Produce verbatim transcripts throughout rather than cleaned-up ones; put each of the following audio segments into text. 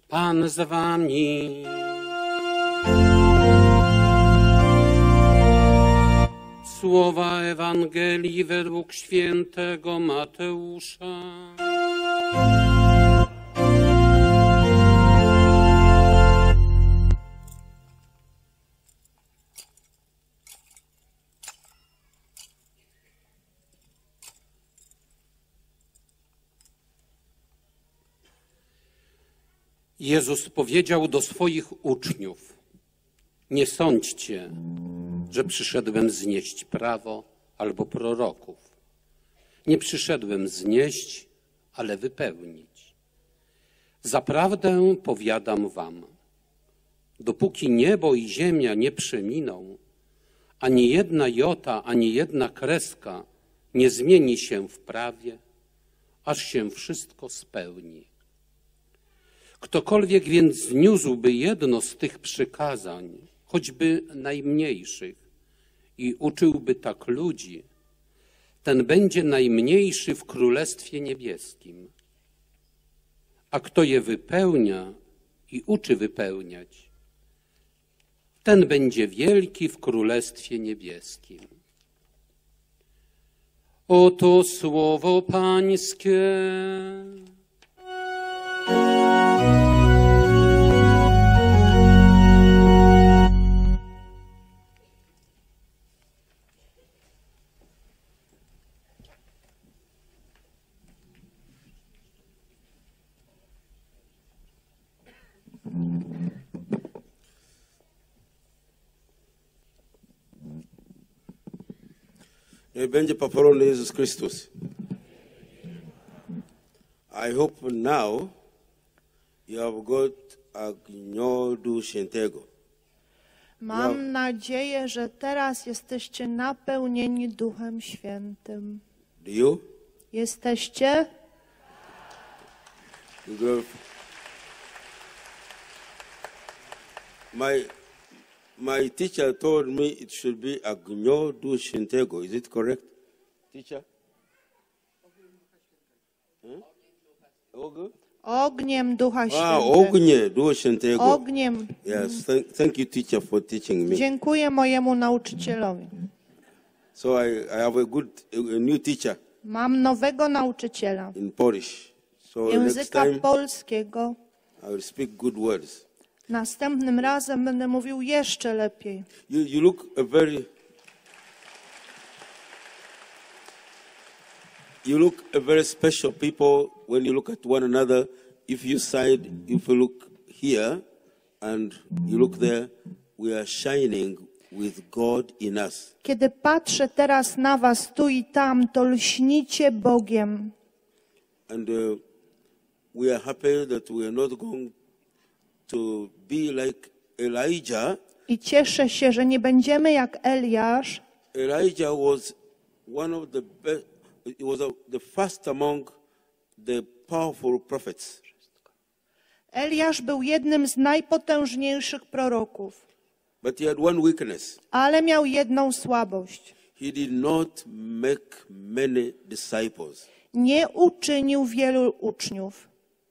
Pan z wami. Słowa Ewangelii według świętego Mateusza. Jezus powiedział do swoich uczniów: nie sądźcie, że przyszedłem znieść prawo albo proroków. Nie przyszedłem znieść, ale wypełnić. Zaprawdę powiadam wam, dopóki niebo i ziemia nie przeminą, ani jedna jota, ani jedna kreska nie zmieni się w prawie, aż się wszystko spełni. Ktokolwiek więc zniósłby jedno z tych przykazań, choćby najmniejszych, i uczyłby tak ludzi, ten będzie najmniejszy w Królestwie Niebieskim. A kto je wypełnia i uczy wypełniać, ten będzie wielki w Królestwie Niebieskim. Oto słowo Pańskie. Niech będzie pochwalony Jezus Chrystus. I hope now you have got Agnodu Świętego. Mam Now- nadzieję, że teraz jesteście napełnieni Duchem Świętym. Do you? Jesteście? You go- My, my teacher told me it should be Agnodu Świętego. Is it correct, teacher? Hmm? Ogu? Ogniem Ducha Ah, Świętego. Ognie Ducha Świętego. Ogniem. Yes, thank, thank you, teacher, for teaching me. Dziękuję mojemu nauczycielowi. So I, I have a good, a, a new teacher Mam nowego nauczyciela in Polish. So next języka time polskiego. I will speak good words. Następnym razem będę mówił jeszcze lepiej. You, you look a very, you look a very special people when you look at one another. If you side, if you look here and you look there, we are shining with God in us. Kiedy patrzę teraz na was tu i tam, to lśnicie Bogiem. And uh, we are happy that we are not going to be like Elijah. I cieszę się, że nie będziemy jak Eliasz. Elijah was one of the best, he was a, the first among the powerful prophets. Eliasz był jednym z najpotężniejszych proroków, But he had one weakness. ale miał jedną słabość. He did not make many disciples. Nie uczynił wielu uczniów.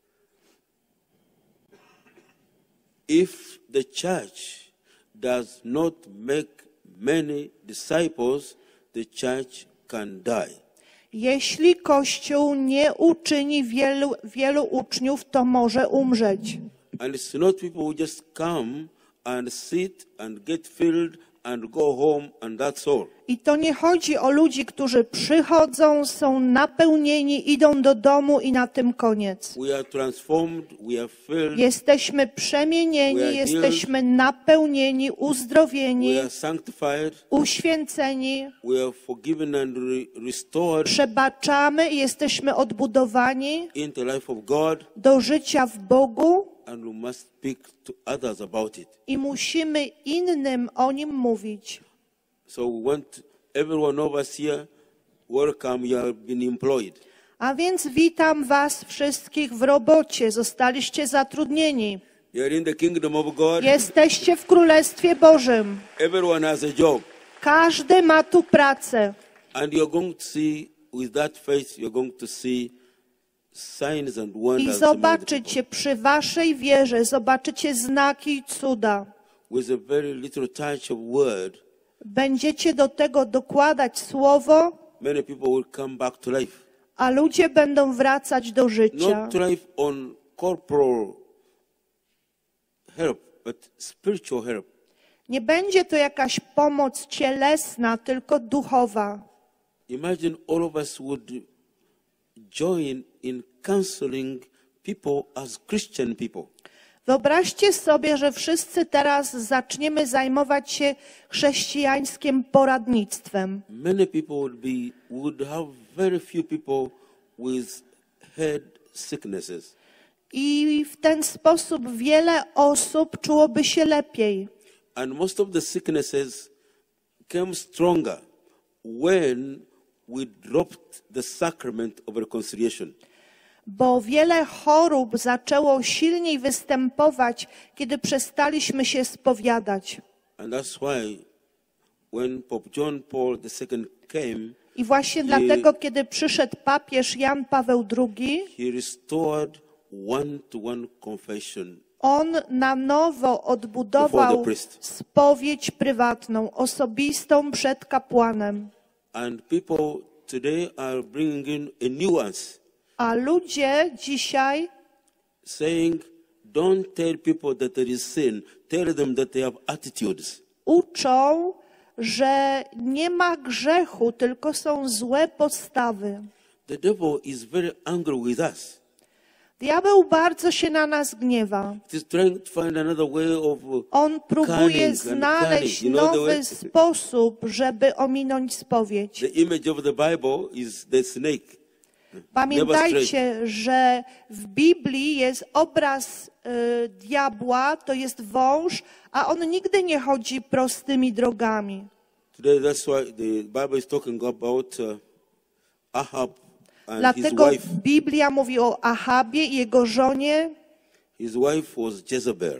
If the church does not make many disciples, the church can die. Jeśli Kościół nie uczyni wielu, wielu uczniów, to może umrzeć. And it's not people who just come and sit and get filled and go home and that's all. I to nie chodzi o ludzi, którzy przychodzą, są napełnieni, idą do domu i na tym koniec. We are transformed, we are filled, Jesteśmy przemienieni, We are healed. jesteśmy napełnieni, uzdrowieni, we are sanctified, uświęceni, we are forgiven and re- restored przebaczamy i jesteśmy odbudowani in the life of God, do życia w Bogu and we must speak to others about it. i musimy innym o nim mówić. So we want every one of us here, welcome, you have been employed. A więc witam was wszystkich w robocie, zostaliście zatrudnieni. You are in the kingdom of God, Jesteście w Królestwie Bożym. everyone has a job. Każdy ma tu pracę. And you're going to see, with that faith, you're going to see signs and I wonders among the zobaczycie przy waszej wierze, zobaczycie znaki i cuda. people. With a very little touch of word, Będziecie do tego dokładać słowo, many people will come back to life. a ludzie będą wracać do życia. Not to life on corporal help, but spiritual help. Nie będzie to jakaś pomoc cielesna, tylko duchowa. Imagine all of us would join in counseling people as Christian people. Wyobraźcie sobie, że wszyscy teraz zaczniemy zajmować się chrześcijańskim poradnictwem. Many people would be would have very few people with head sicknesses. I w ten sposób wiele osób czułoby się lepiej. And most of the sicknesses came stronger when we dropped the sacrament of reconciliation. Bo wiele chorób zaczęło silniej występować, kiedy przestaliśmy się spowiadać. And that's why when Pope John Paul the Second came, I właśnie he, dlatego, kiedy przyszedł papież Jan Paweł drugi, he restored one-to-one confession. on na nowo Before odbudował the priest. spowiedź prywatną, osobistą przed kapłanem. And people today are bringing in a nuance, A ludzie dzisiaj saying, don't tell people that there is sin, tell them that they have attitudes. uczą, że nie ma grzechu, tylko są złe postawy. The devil is very angry with us. Diabeł bardzo się na nas gniewa. He's trying to find another way of uh, On próbuje cunning and znaleźć cunning. You know the nowy way- sposób, żeby ominąć spowiedź. The image of the Bible is the snake. Pamiętajcie, że w Biblii jest obraz y, diabła, to jest wąż, a on nigdy nie chodzi prostymi drogami. Today, that's why the Bible is talking about uh, Ahab and his Dlatego wife. Biblia mówi o Ahabie i jego żonie. His wife was Jezebel.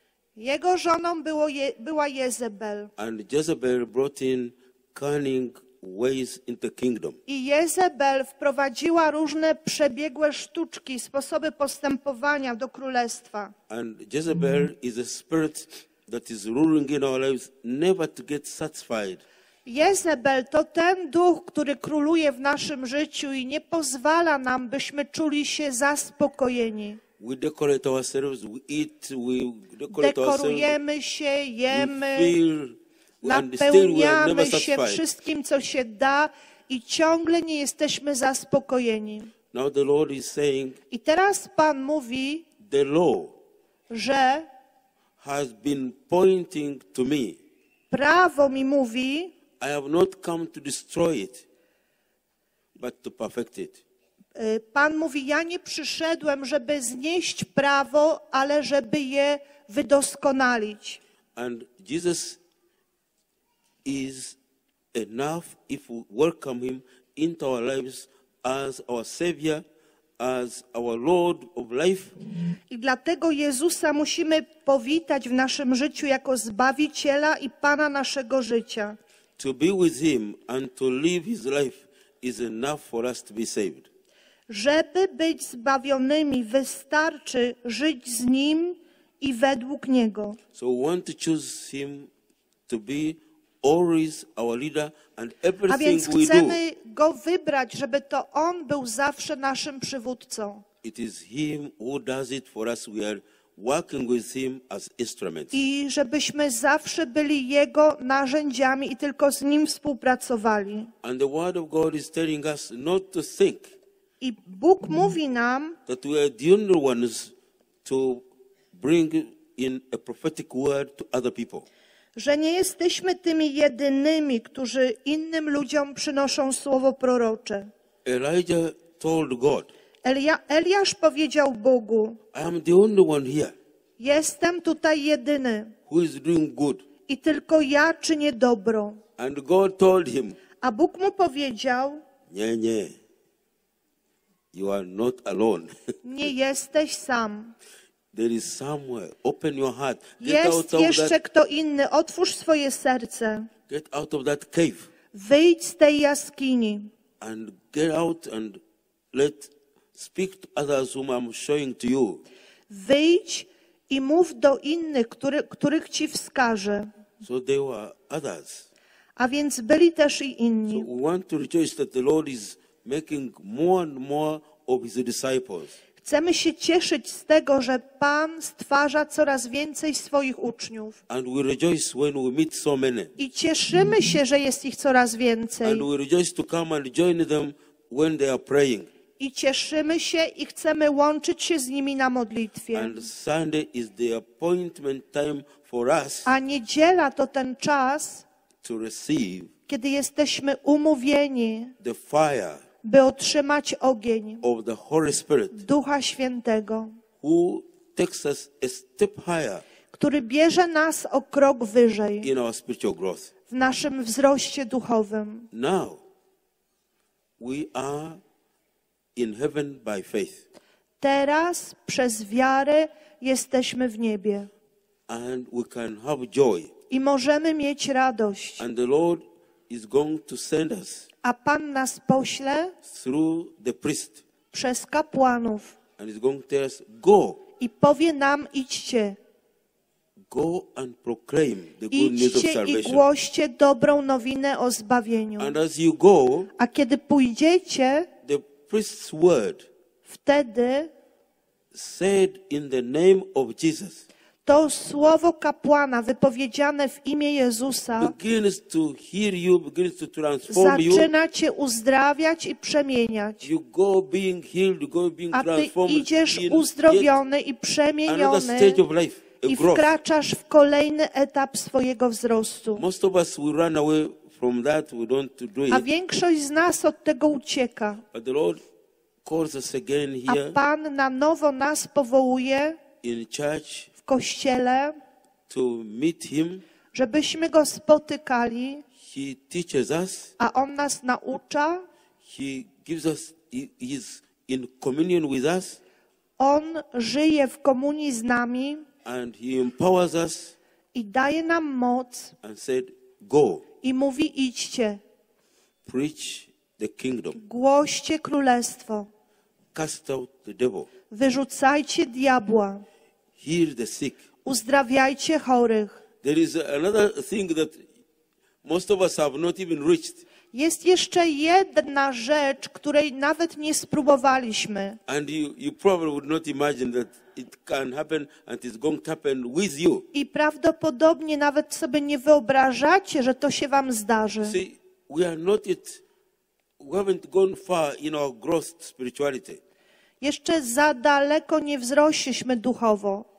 Jego żoną było je, była Jezebel. And Jezebel brought in cunning ways into kingdom. I Jezebel wprowadziła różne przebiegłe sztuczki, sposoby postępowania do królestwa. And Jezebel is a spirit that is ruling in our lives, never to get satisfied. Jezebel to ten duch, który króluje w naszym życiu i nie pozwala nam, byśmy czuli się zaspokojeni. We decorate ourselves, we eat, we decorate ourselves, Dekorujemy się, we jemy, feel, and still we are never napełniamy się satisfied. wszystkim, co się da i ciągle nie jesteśmy zaspokojeni. Now the Lord is saying, I teraz Pan mówi, the law że has been pointing to me. prawo mi mówi, I have not come to destroy it, but to perfect it. y, Pan mówi, ja nie przyszedłem, żeby znieść prawo, ale żeby je wydoskonalić. And Jesus is enough if we welcome him into our lives as our Savior, as our Lord of life. I dlatego Jezusa musimy powitać w naszym życiu jako Zbawiciela i Pana naszego życia. To be with him and to live his life is enough for us to be saved. Żeby być zbawionymi, wystarczy żyć z Nim i według Niego. So we want to choose him to be always our leader, and A everything więc we do, chcemy Go wybrać, żeby to On był zawsze naszym przywódcą. it is him who does it for us. We are working with him as instruments. I żebyśmy zawsze byli Jego narzędziami i tylko z Nim współpracowali. And the word of God is telling us not to think I Bóg mówi nam, that we are the only ones to bring in a prophetic word to other people. że nie jesteśmy tymi jedynymi, którzy innym ludziom przynoszą słowo prorocze. Elijah told God, Elia, Eliasz powiedział Bogu, I am the only one here jestem tutaj jedyny who is doing good. i tylko ja czynię dobro. And God told him, A Bóg mu powiedział, nie, nie, you are not alone. nie jesteś sam. There is somewhere. Open your heart. Get out Jest of jeszcze that, kto inny. Otwórz swoje serce. get out of that cave Wyjdź z tej jaskini and get out and let speak to others whom I'm showing to you. Wyjdź i mów do innych, który, których ci wskażę. So there were others. A więc byli też i So inni. we want to rejoice that the Lord is making more and more of his disciples. Chcemy się cieszyć z tego, że Pan stwarza coraz więcej swoich uczniów. And we rejoice when we meet so many. I cieszymy się, że jest ich coraz więcej. And we rejoice to come and join them when they are praying. I cieszymy się i chcemy łączyć się z nimi na modlitwie. And Sunday is the appointment time for us A niedziela to ten czas, to receive kiedy jesteśmy umówieni, the fire by otrzymać ogień of the Holy Spirit, Ducha Świętego, who takes us a step higher który bierze nas o krok wyżej in our spiritual growth. w naszym wzroście duchowym. Now, we are in heaven by faith, Teraz przez wiarę jesteśmy w niebie and we can have joy. i możemy mieć radość. And the Lord is going to send us A Pan nas pośle through the priest, przez kapłanów and is going to tell us, go, i powie nam: idźcie, go and proclaim the good news of idźcie i salvation. głoście dobrą nowinę o zbawieniu. And as you go, A kiedy pójdziecie, the priest's word wtedy said in the name of Jesus to słowo kapłana wypowiedziane w imię Jezusa begins to heal you, begins to transform you. zaczyna cię uzdrawiać i przemieniać. You go being healed, you go being A ty transformed idziesz in uzdrowiony i yet another przemieniony stage of life, a i growth. wkraczasz w kolejny etap swojego wzrostu. Most of us we run away from that, we don't do A it. większość z nas od tego ucieka. But the Lord calls us again A here Pan na nowo nas powołuje in church w Kościele, to meet Him. żebyśmy Go spotykali, He teaches us. a On nas naucza. He gives us, He is in communion with us, On żyje w komunii z nami and He empowers us i daje nam moc and said, go, i mówi: idźcie, preach the kingdom, głoście królestwo, cast out the devil, wyrzucajcie diabła, heal the sick. uzdrawiajcie chorych. There is another thing that most of us have not even reached. Jest jeszcze jedna rzecz, której nawet nie spróbowaliśmy. And you, you probably would not imagine that it can happen and it's going to happen with you. I prawdopodobnie nawet sobie nie wyobrażacie, że to się wam zdarzy. See, we are not yet, we haven't gone far in our growth spirituality. Jeszcze za daleko nie wzrośliśmy duchowo.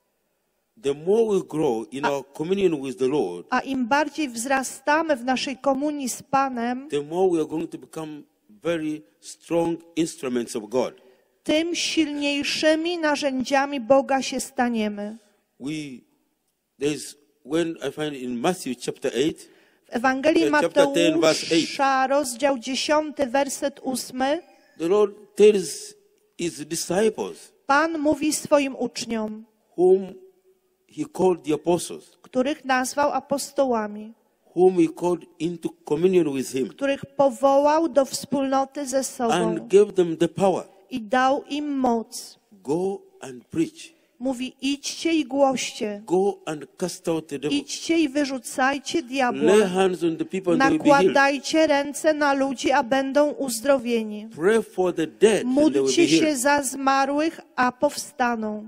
The more we grow in our communion with the Lord, A im bardziej wzrastamy w naszej komunii z Panem, the more we are going to become very strong instruments of God. tym silniejszymi narzędziami Boga się staniemy. We, there's, when I find in Matthew chapter eight, W Ewangelii Chapter ten, verse Mateusza, rozdział dziesiąty, werset ósmy, the Lord tells his disciples, Pan mówi swoim uczniom, whom he called the apostles, których nazwał apostołami, whom he called into communion with him, których powołał do wspólnoty ze sobą and gave them the power. i dał im moc. Go and preach. Mówi: idźcie i głoście, Go and cast out the devil. idźcie i wyrzucajcie diabła, Lay hands on the people and they will be healed. nakładajcie ręce na ludzi, a będą uzdrowieni. Pray for the dead and they will Módlcie be się healed. za zmarłych, a powstaną.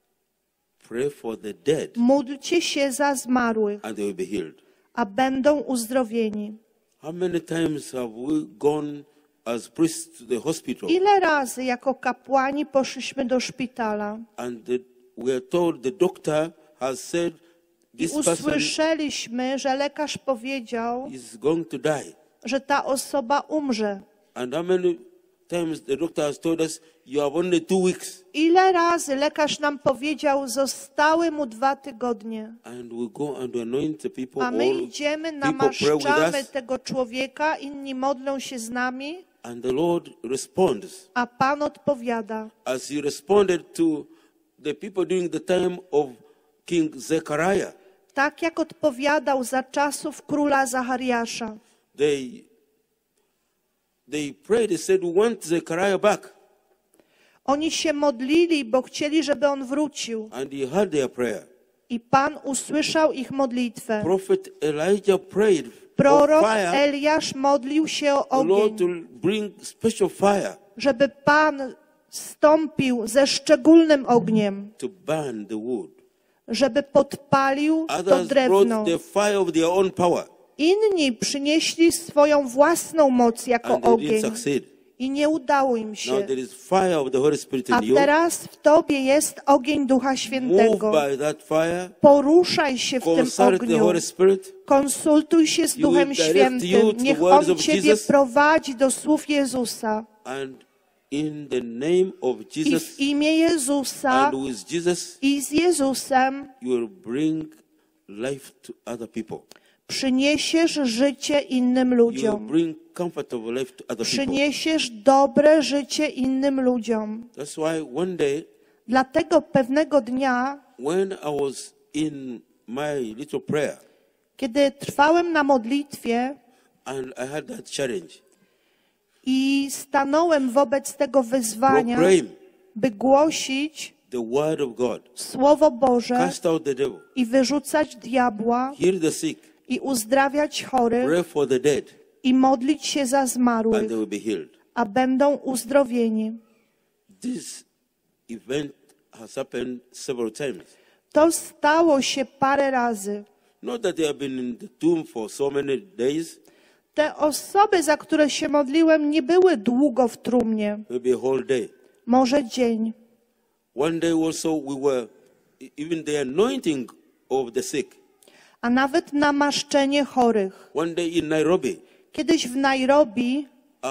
Pray for the dead Módlcie się za zmarłych, and they will be healed. a będą uzdrowieni. How many times have we gone as priests to the hospital Ile razy jako kapłani poszliśmy do szpitala and the, we are told the doctor has said i this person usłyszeliśmy, że lekarz powiedział, is going to die. że ta osoba umrze. And how many times the doctor has told us you have only two weeks Ile razy lekarz nam powiedział, zostały mu dwa tygodnie, and we go and anoint the people, a my all idziemy, people pray with namaszczamy us tego człowieka, inni modlą się z nami, and the Lord responds a Pan odpowiada. as he responded to the people during the time of King Zechariah. Tak jak odpowiadał za czasów króla Zachariasza. They, they prayed, they said, we want Zechariah back. Oni się modlili, bo chcieli, żeby on wrócił. And he heard their prayer. I Pan usłyszał ich modlitwę. Prophet Elijah prayed Prorok for fire, Eliasz modlił się o the Lord ogień, to bring special fire żeby Pan stąpił ze szczególnym ogniem, to burn the wood. żeby podpalił to Others drewno. brought the fire of their own power Inni przynieśli swoją własną moc jako and they didn't ogień succeed. i nie udało im Now się. there is fire of the Holy Spirit A in you. teraz w Tobie jest ogień Ducha Move Świętego. by that fire. Poruszaj się w tym Consult the ogniu. Holy Spirit. Konsultuj się z You Duchem will direct you Świętym. to the Niech words On of Ciebie Jesus. prowadzi do słów Jezusa. And in the name of I Jesus w imię Jezusa and with Jesus, i z Jezusem you will bring life to other people. przyniesiesz życie innym You will ludziom. bring comfortable life to other people. Przyniesiesz dobre życie innym ludziom. That's why one day, Dlatego pewnego dnia, when I was in my little prayer kiedy trwałem na modlitwie and I had that challenge, i stanąłem wobec tego wyzwania, proclaim by głosić the word of God, Słowo Boże cast out the devil, i wyrzucać diabła heal the sick, i uzdrawiać chorych pray for the dead, i modlić się za and zmarłych, they will be healed. a będą uzdrowieni. This event has happened several times. To stało się parę razy. Not that they have been in the tomb for so many days, Te osoby, za które się modliłem, nie były długo w trumnie, maybe a whole day. może dzień. One day also we were, even the anointing of the sick. A nawet namaszczenie chorych. One day in Nairobi, Kiedyś w Nairobi uh,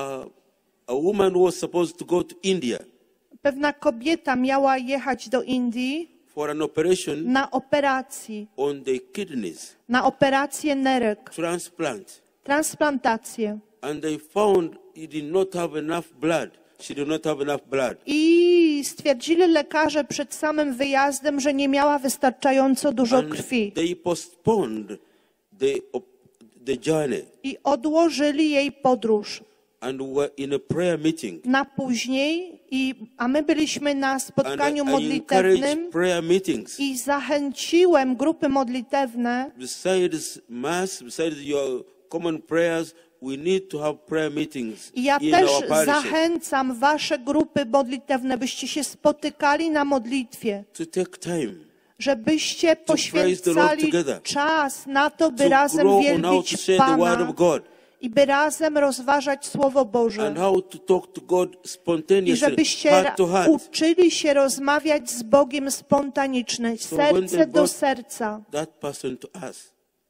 a woman was supposed to go to India pewna kobieta miała jechać do Indii for an operation na operacji, on the kidneys, na operację nerek, transplant. transplantację. And they found he did not have enough blood. She did not have enough blood. I stwierdzili lekarze przed samym wyjazdem, że nie miała wystarczająco dużo And krwi. they postponed the, op- the journey. I odłożyli jej podróż And we were in a prayer meeting. na później, i, a my byliśmy na And spotkaniu I, I modlitewnym encourage prayer meetings. i zachęciłem grupy modlitewne, Besides mass, besides your common prayers, we need to have prayer meetings i ja in też our parishes zachęcam wasze grupy modlitewne, byście się spotykali na modlitwie, to take time żebyście praise the Lord poświęcali together. czas na to, by to razem grow on how to wielbić share the word Pana of God i by razem rozważać Słowo Boże. and how to talk to God I spontaneously, żebyście heart to heart. uczyli się rozmawiać z Bogiem spontanicznie, So when serce they do brought serca. that person to us,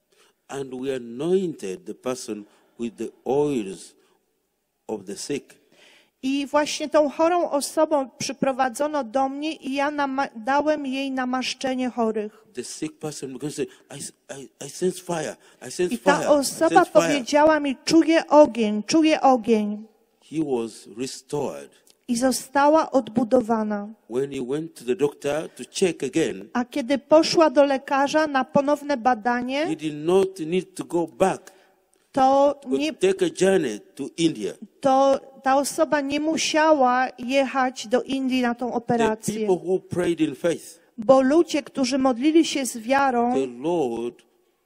and we anointed the person with the oils of the sick. I właśnie tą chorą osobą przyprowadzono do mnie i ja nama- dałem jej namaszczenie chorych. The sick person because say, I, I, I sense fire, I sense I ta fire, I osoba sense fire. powiedziała mi, czuję ogień, czuję ogień. He was restored. I została odbudowana. When he went to the doctor to check again, A kiedy poszła do lekarza na ponowne he badanie, did not need to go back, to, but nie, take a journey to India. to ta osoba nie musiała jechać do Indii na tą The operację. people who prayed in faith, Bo ludzie, którzy modlili się z wiarą, the Lord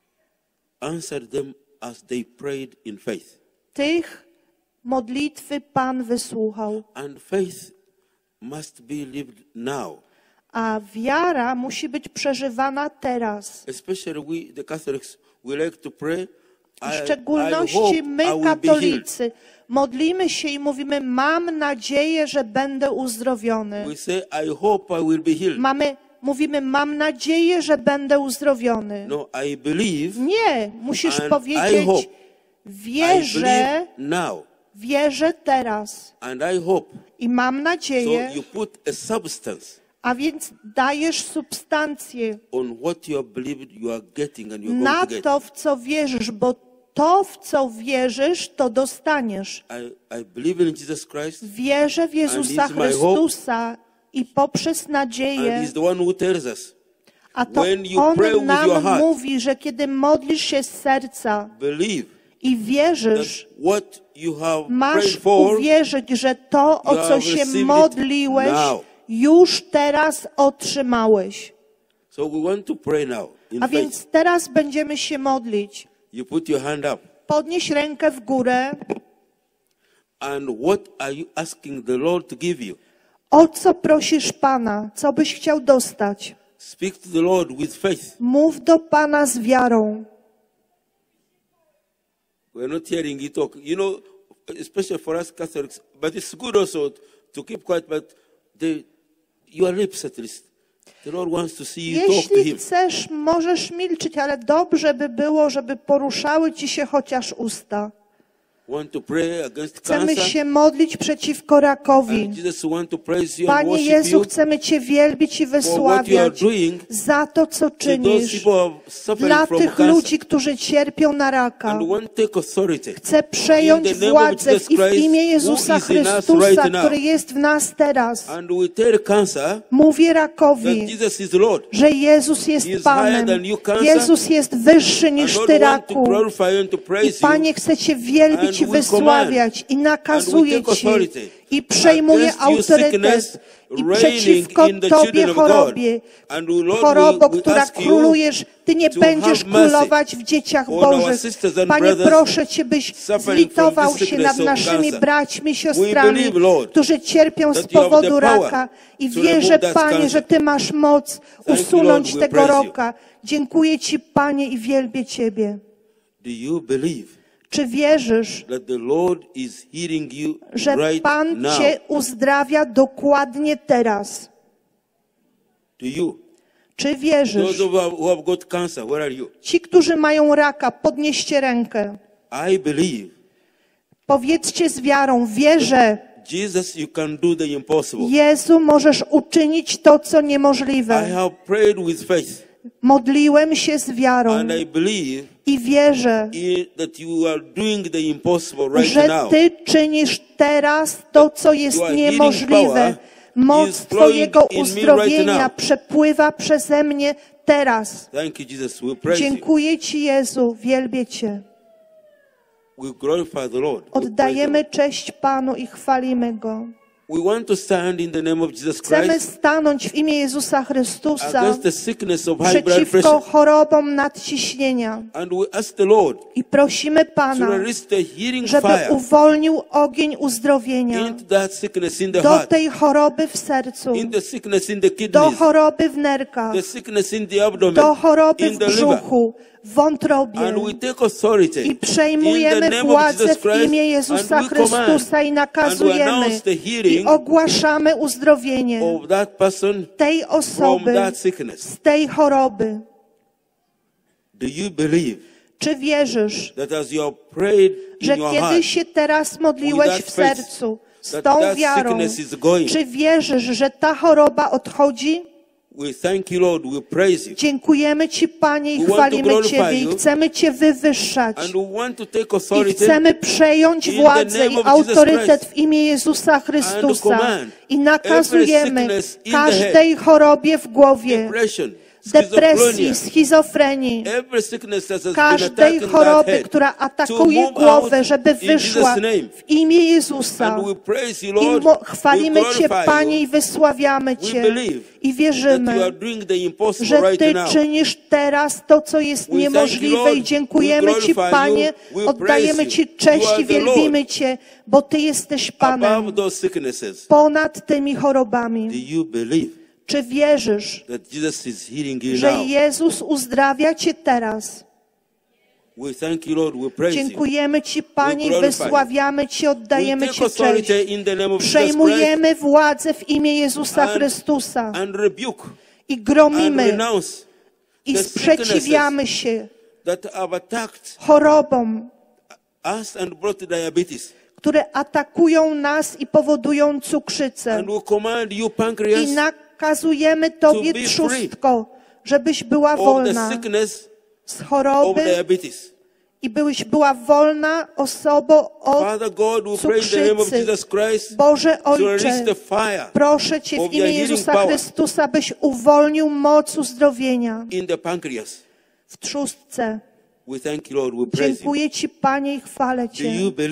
answered them as they prayed in faith. tych modlitwy Pan wysłuchał. And faith must be lived now. A wiara musi być przeżywana teraz. Especially we, the Catholics, we like to pray. W I, I szczególności hope I my, will be healed. katolicy, modlimy się i mówimy, mam nadzieję, że będę uzdrowiony. We say, I hope I will be healed. Mamy, mówimy, mam nadzieję, że będę uzdrowiony. No, I believe. Nie, musisz And I powiedzieć, hope. I wierzę, believe now. wierzę teraz And I hope. i mam So nadzieję, you put a substance a więc dajesz substancję on what you have believed you are getting and you're na going to get. to, w co wierzysz, bo to, w co wierzysz, to dostaniesz. I, I believe in Jesus Christ, Wierzę w Jezusa And he's my Chrystusa i poprzez and nadzieję, He's the one who tells us, a to when you pray On with nam your heart, mówi, że kiedy modlisz się z serca believe i that wierzysz, what you have prayed Masz for, uwierzyć, że to, o you co have się received it modliłeś, now. już teraz otrzymałeś. So we want to pray now in A faith. więc teraz będziemy się modlić. You put your hand up. Podnieś rękę w górę. And what are you asking the Lord to give you? O co prosisz Pana? Co byś chciał dostać? Speak to the Lord with faith. Mów do Pana z wiarą. We're not hearing you talk. You know, especially for us Catholics, but it's good also to keep quiet, but the, your lips at least. The Lord wants to see you talk to Jeśli Him. chcesz, możesz milczyć, ale dobrze by było, żeby poruszały ci się chociaż usta. Want to pray against Chcemy cancer. się modlić przeciwko rakowi. And Jesus want to praise you and Panie worship Jezu, you chcemy Cię wielbić i for what you are wysławiać doing za to, co to those czynisz people who are suffering dla from tych cancer. ludzi, którzy cierpią na raka. And want to take authority. Chcę przejąć In the name of władzę Jesus i w Christ, imię who Jezusa is in us Chrystusa, right now. który jest w nas teraz. And we tell cancer Mówię that rakowi, Jesus is the Lord. że Jezus jest He is Panem. higher than you, cancer. Jezus jest wyższy And niż Lord Ty, want to raku. glorify and to I praise Panie, you. chcę Cię wielbić i And we wysławiać i nakazuję and we take Ci authority i przejmuję against you autorytet sickness i reigning przeciwko in the Tobie children of God. chorobie, And Lord, chorobo, we- we która ask you królujesz, Ty nie to będziesz have mercy królować w dzieciach on our Bożych. sisters and Panie, brothers proszę Cię, byś suffering from zlitował this się nad sickness of naszymi cancer. braćmi, We siostrami, believe, Lord, którzy cierpią z that you have the powodu power raka. I to wierzę, remove that Panie, cancer. że Ty masz moc you, usunąć Lord. We tego praise you. roka. Dziękuję Ci, Panie, i wielbię Ciebie. Do you believe Czy wierzysz, that the Lord is healing you że right Pan now? Cię uzdrawia dokładnie teraz? Do you? Czy wierzysz? Those who have, who have got cancer, where are you? Ci, którzy mają raka, podnieście rękę. I believe, Powiedzcie z wiarą, wierzę. Jesus, you can do the impossible. Jezu, możesz uczynić to, co I niemożliwe. have prayed with faith, Modliłem się z wiarą and I believe i wierzę, i- that you are doing the impossible right że now. Ty czynisz teraz to, co jest Your healing niemożliwe. power Moc is flowing Twojego in me right uzdrowienia now. przepływa przeze mnie teraz. Thank you, Jesus. We praise you. Dziękuję Ci, Jezu, wielbię Cię. We glorify the Lord. We praise Oddajemy the cześć Panu i chwalimy Go. Lord. We want to stand in the name of Jesus Chcemy Christ stanąć w imię Jezusa Chrystusa against the sickness of high blood przeciwko pressure. chorobom nadciśnienia. And we ask the Lord I prosimy to Pana, release the healing żeby fire uwolnił ogień uzdrowienia into that sickness in the do heart, tej choroby w sercu, in the sickness in the do kidneys, choroby w nerkach, the sickness in the abdomen, do choroby in w the liver. brzuchu, w wątrobie. And we take authority I in the przejmujemy name of władzę Jesus w Christ, imię and Jezusa we command Chrystusa i and we nakazujemy announce the i healing ogłaszamy uzdrowienie of that person tej from osoby that sickness. z tej choroby. Do you believe Czy wierzysz, that as you have prayed że in your kiedy heart, się teraz modliłeś with w that faith, sercu z that tą that wiarą, sickness is going? czy wierzysz, że ta choroba odchodzi? we thank you, Lord, we praise you, Dziękujemy Ci, Panie, i We want to chwalimy glorify Ciebie i you. chcemy Cię wywyższać. and we want to take I authority chcemy przejąć in the władzę name i of Jesus autorytet Christ w imię Jezusa and Chrystusa command i nakazujemy every sickness in the każdej chorobie w głowie, depression, depresji, schizophrenia, schizofrenii, every sickness that has been każdej attacking that choroby, head, która to atakuje move głowę, out żeby in wyszła Jesus' name. w imię Jezusa. And we praise you, I Lord. mo- We chwalimy Cię, glorify Panie, you. i wysławiamy We Cię. believe I that you wierzymy, are doing the impossible że right Ty now. czynisz teraz to, co jest We thank you, niemożliwe Lord. i dziękujemy We Ci, glorify Panie, you. We oddajemy praise Ci you. cześć You are i the wielbimy Lord. Cię, bo Ty jesteś Panem Above those sicknesses, ponad tymi do chorobami. you believe Czy wierzysz, that Jesus is healing you że now? Jezus uzdrawia Cię teraz? We thank you, Lord. We praise you. Dziękujemy Ci, Panie, i glorify you. wysławiamy Ci, We oddajemy take Ci cześć. authority in the name of Jesus Christ Przejmujemy władzę w imię Jezusa And- Chrystusa and rebuke i and gromimy renounce i the sprzeciwiamy się that have attacked chorobom, us and brought diabetes. które atakują nas i powodują cukrzycę. And we command you, I pancreas, nakazujemy Tobie, be free trzustko, żebyś była of the wolna sickness z of choroby diabetes. i byś była wolna osobą od Father God, we pray in the name of cukrzycy. Jesus Christ Boże to release Ojcze, the fire proszę Cię of w imię your healing Jezusa power Chrystusa, byś uwolnił moc uzdrowienia in the pancreas. w trzustce. We thank you, Lord. We praise you. Dziękuję Ci, Panie, i chwalę Do Cię. you believe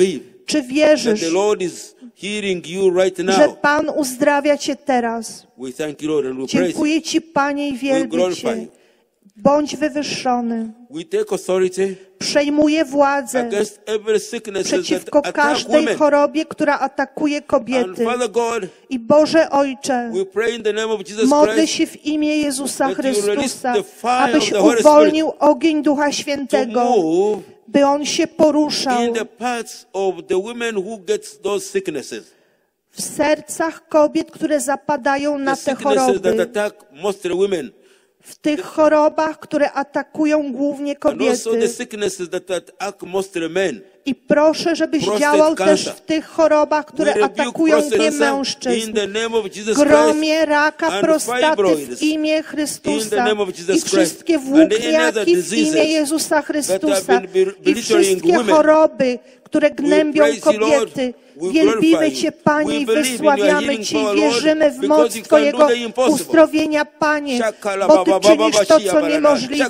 Czy that wierzysz, the Lord is healing you right że now? Pan uzdrawia cię teraz? We thank you, Lord, and we praise you. Dziękuję Ci, Panie, i wielbię glorify Cię. you. Bądź wywyższony. We take authority Przejmuję władzę against every sickness przeciwko that attack każdej women. chorobie, która atakuje And kobiety. Father God, I Boże Ojcze, we pray in the name of Jesus modlę Christ się w imię Jezusa that you release Chrystusa, the fire abyś of the Holy uwolnił ogień Ducha to Świętego, move by On się poruszał in the parts of the women who get those sicknesses. w sercach kobiet, które zapadają na The te sicknesses that choroby. attack most women. W tych chorobach, które atakują głównie And also the kobiety. sicknesses that attack most men. I proszę, żebyś Prostate działał cancer. też w tych chorobach, które We rebuke atakują prostate nie cancer mężczyzn. in the name of Jesus Gromie Christ raka and prostaty fibroids w imię in the Chrystusa name of Jesus i wszystkie Christ and any other włókniaki w imię diseases Jezusa Chrystusa have been i belittling wszystkie women. choroby, które gnębią praise you, Lord. kobiety. We Wielbimy glorify you. Cię, Panie, We i believe in your wysławiamy healing Cię i power, Lord, wierzymy w because moc you can Twojego do the impossible. uzdrowienia, Panie, bo Ty czynisz to, co niemożliwe.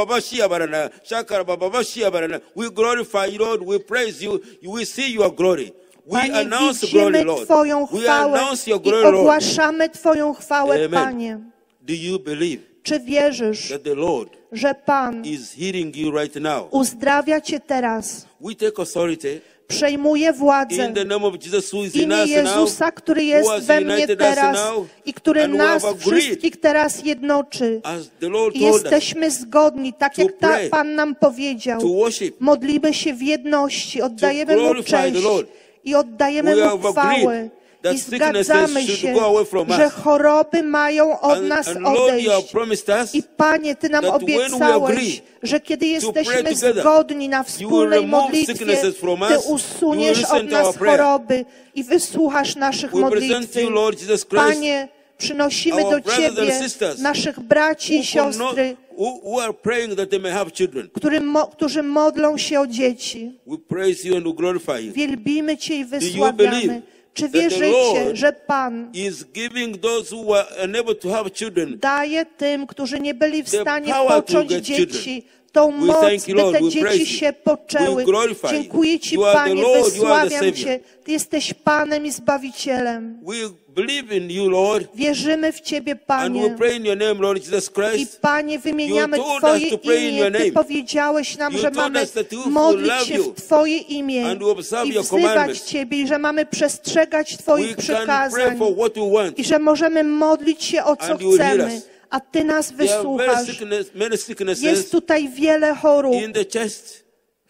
We glorify you, Lord. We praise you. We see your glory. We Panie, announce glory, widzimy Lord. Twoją We chwałę announce your i glory, Lord. ogłaszamy Twoją chwałę, Amen. Panie. Do you believe Czy wierzysz, that the Lord że Pan is healing you right now? uzdrawia Cię teraz? We take authority Przejmuje władzę in the name of Jesus who is w in imię us now, Jezusa, który who jest has we mnie united us teraz now, i który and who nas have agreed, wszystkich teraz jednoczy. as the Lord I told us, jesteśmy zgodni, tak to jak ta, pray, Pan nam powiedział. to worship. Modlimy się w jedności, oddajemy Mu glorify the cześć Lord. i oddajemy We Mu have chwałę. agreed that I sicknesses zgadzamy should się, go away from us. że choroby mają od And, nas and Lord, you have odejść. promised us I Panie, Ty nam that when we obiecałeś, agree że kiedy jesteśmy pray together, zgodni na you will wspólnej remove modlitwie, sicknesses from Ty us, you will usuniesz listen od to our nas prayer. choroby i wysłuchasz naszych We present modlitwy. you, Lord Jesus Christ, Panie, przynosimy our do brothers and Ciebie sisters naszych braci i who, could not- siostry, who, who are praying that they may have children. którym, mo- którzy modlą się o dzieci. We praise you and we glorify you. Wielbimy Cię i believe wysławiamy. Czy that the wierzycie, Lord że Pan Is giving those who are unable to have children daje tym, którzy nie byli w the stanie power to począć get dzieci, tą We moc, thank you, by Lord. te We praise dzieci you. się poczęły. We glorify you. Dziękuję Ci, You are the Panie, Lord, you are the wysławiam Savior. Cię. Ty jesteś Panem i Zbawicielem. We believe in you, Lord, Wierzymy w Ciebie, and we Panie. pray in your name, Lord Jesus I Christ. Panie, wymieniamy You told Twoje us to pray in imię. your Ty name. powiedziałeś nam, You że told mamy us that we will modlić love się you w Twoje imię and we observe i your wzywać commandments. Ciebie i że mamy przestrzegać We Twoich can pray przykazań for what we want. i że możemy modlić się o co And you will hear chcemy, us. a Ty nas There are very wysłuchasz. sickness, many Jest sicknesses tutaj wiele chorób in the chest,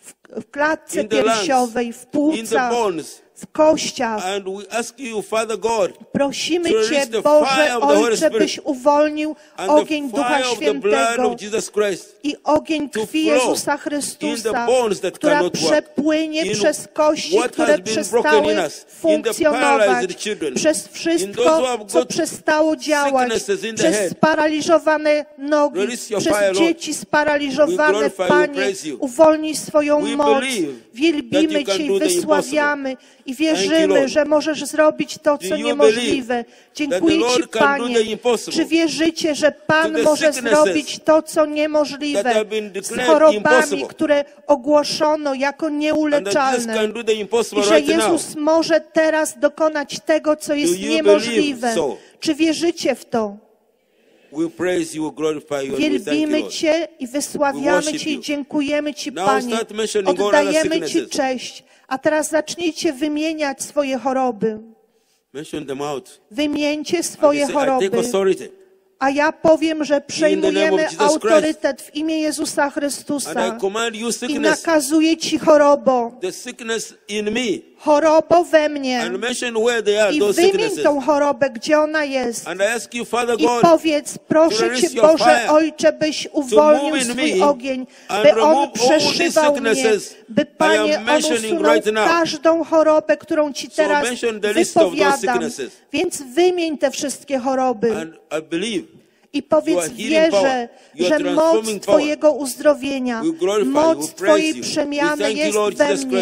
w klatce in the lungs, piersiowej, w in the płucach, bones. w kościach. And we ask you, Father God, Prosimy to Cię, release the Boże fire of the Holy Ojcze, Spirit byś uwolnił and ogień the Ducha fire of the blood Świętego of Jesus Christ i ogień to krwi flow Jezusa in the Chrystusa, bones that która cannot work, przepłynie in przez kości, what które has been broken przestały in us, in the funkcjonować, paralyzed children, przez in those who wszystko, have co got przestało działać, sicknesses in the przez head. sparaliżowane nogi, Release your przez fire, Lord. dzieci We sparaliżowane. glorify you, Panie, praise you. uwolnij swoją We moc. believe Wielbimy that you can Cię i do the wysławiamy i Thank you, wierzymy, Lord. że możesz zrobić to, co Do you niemożliwe. Dziękuję that the Ci, Lord can do Panie. the impossible? Czy wierzycie, że Pan To the może sicknesses zrobić to, co that niemożliwe have been z declared chorobami, impossible? które ogłoszono jako And that Jesus nieuleczalne? can do the impossible I że right now. Jezus może teraz dokonać tego, co jest you niemożliwe. believe so? Czy wierzycie w to? We praise you, we glorify you, and we thank you, Wielbimy Lord. Cię i We wysławiamy worship Cię i you. dziękujemy Ci, Now Panie. start mentioning all other Oddajemy Ci sicknesses. cześć. A teraz zacznijcie wymieniać swoje choroby. Mention them out. Wymieńcie And swoje you say, I take choroby. authority. A ja powiem, że name przejmujemy of Jesus autorytet w imię Jezusa And Chrystusa I command you i sickness, nakazuję Ci chorobo, the sickness in me. chorobo we mnie. And mention where they are, I those wymień sicknesses. tą chorobę, gdzie ona jest. And I ask you, Father I God, powiedz, proszę release Cię, your Boże fire Ojcze, byś move uwolnił in swój me ogień, and by remove on all these przeszywał mnie, sicknesses by I Panie, am on mentioning usunął right now. każdą chorobę, którą Ci So teraz mention the list of those wypowiadam. sicknesses. Więc wymień te wszystkie choroby. and I believe I powiedz, Your healing wierzę, power, your że moc transforming power. Twojego uzdrowienia, We glorify you, we moc praise Twojej you. We przemiany thank you, jest Lord we Jesus mnie. Christ.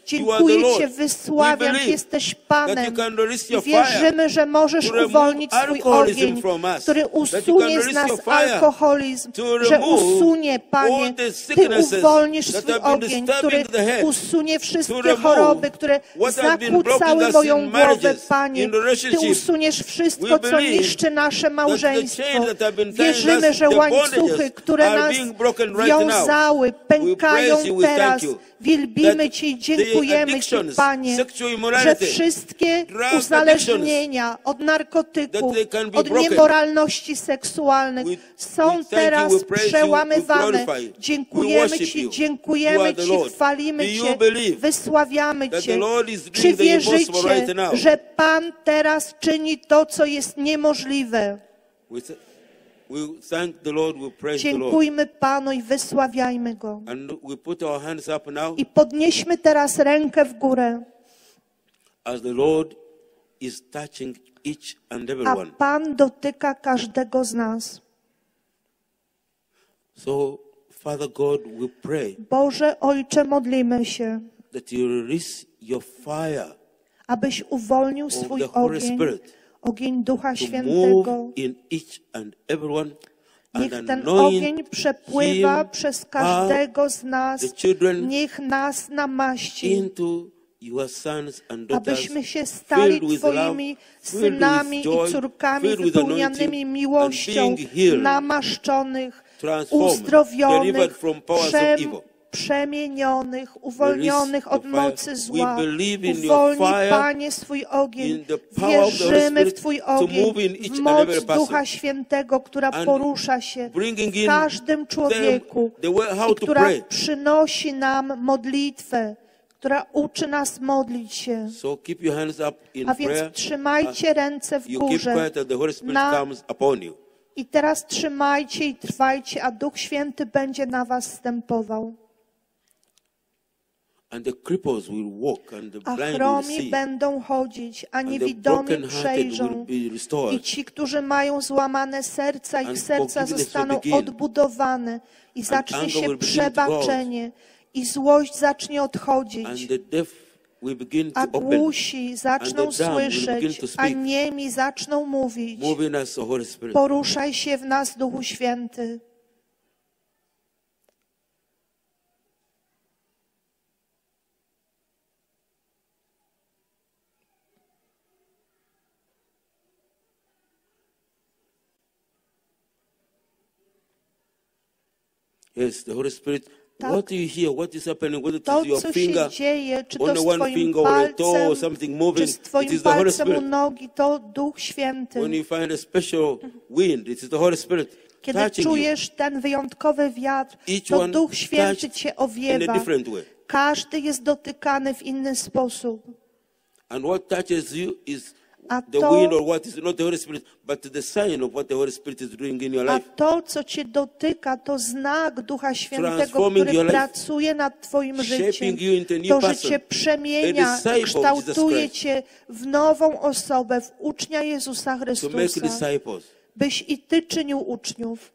Dziękuję Lord. Cię, We wysławiam believe Cię, jesteś that Panem. you can release I your fire wierzymy, że możesz to remove uwolnić swój alcoholism ogień, from us. który That you can usunie z release nas your fire alkoholizm, to że remove usunie, Panie, all the Ty sicknesses uwolnisz that swój have been ogień, który disturbing the head, usunie to wszystkie remove choroby, które what has been blocking zakłócały us moją in głowę, marriages, Panie. in Ty relationships. usuniesz wszystko, We co believe niszczy nasze that the małżeństwo. chains that have been tying Wierzymy, us, że the łańcuchy, bondages które are nas being broken right now. wiązały, pękają praise you, we thank teraz. you. Wielbimy That Ci i the dziękujemy Ci, addictions, Panie, sexual że immorality, wszystkie drug uzależnienia od narkotyków, that they can be od broken. niemoralności seksualnych We- są we thank you, teraz we praise you, przełamywane. we glorify you, we Dziękujemy worship Ci, you. You dziękujemy are the Ci, Lord. chwalimy Do you Cię, believe wysławiamy that Cię. the Lord is doing Czy the impossible wierzycie, right now? że Pan teraz czyni to, co jest niemożliwe? We, th- we thank the Lord, we praise the Lord. Dziękujmy Panu i wysławiajmy Go. And we put our hands up now I podnieśmy teraz rękę w górę, as the Lord is touching each and a everyone. Pan dotyka każdego z nas. So, Father God, we pray Boże, Ojcze, modlimy się, that you release your fire abyś uwolnił of swój the Holy ogień, Spirit ogień Ducha to Świętego. move in each and everyone and Niech ten anoint ogień przepływa him, przez her, każdego z nas. the children Niech nas namaści, into your sons and daughters, abyśmy się stali filled with love, Twoimi filled with synami joy, i córkami filled with wypełnionymi anointing, miłością, and being healed, namaszczonych, transformed, delivered uzdrowionych, from powers of przem, evil. przemienionych, uwolnionych Release od your fire. mocy zła. We believe in your Uwolnij, fire, Panie, swój ogień. in the power of the Holy Wierzymy w Spirit Twój to ogień, move in each w and moc every person. Ducha Świętego, która And porusza się bringing w in każdym człowieku them the way how i to która pray. przynosi nam modlitwę, która uczy nas modlić się. So keep your hands up in A więc prayer. trzymajcie ręce w You keep górze. quiet as the Holy Spirit Na- comes upon you. I teraz trzymajcie i trwajcie, a Duch Święty będzie na was stępował. And the cripples will walk, and the A blind will chromi see, będą chodzić, a and the niewidomi broken-hearted will przejrzą. be I restored. ci, którzy mają złamane serca, ich And serca forgiveness will zostaną begin. odbudowane i zacznie anger się will begin to go out. przebaczenie i złość zacznie And odchodzić, the deaf will begin to a open, głusi zaczną and the dumb will słyszeć, begin to a speak. niemi zaczną mówić. moving us, the Holy Spirit. Poruszaj się w nas, Duchu Święty. Yes, the Holy Spirit. Tak. What do you hear? What is happening? Whether it To, is your co finger się dzieje, czy to on z one Twoim finger or a toe or palcem, something czy moving, z it Twoim is the Holy palcem u Spirit. nogi, to Duch Święty. When you find a special wind, it is the Holy Spirit Kiedy touching you. czujesz ten wyjątkowy wiatr, Each to one Duch Święty touched Cię in a owiewa. different way. Każdy jest dotykany w inny sposób. And what touches you is A the to- wind or what is not the Holy Spirit, but the sign of what the Holy Spirit is doing in your A life. to, co Cię dotyka, to znak Ducha Świętego, Transforming który your life, pracuje nad Twoim życiem. shaping you into a new To, że person, Cię przemienia, a disciple of kształtuje Jesus Christ. Cię w nową osobę, w ucznia Jezusa To make Chrystusa, disciples. byś i Ty czynił uczniów.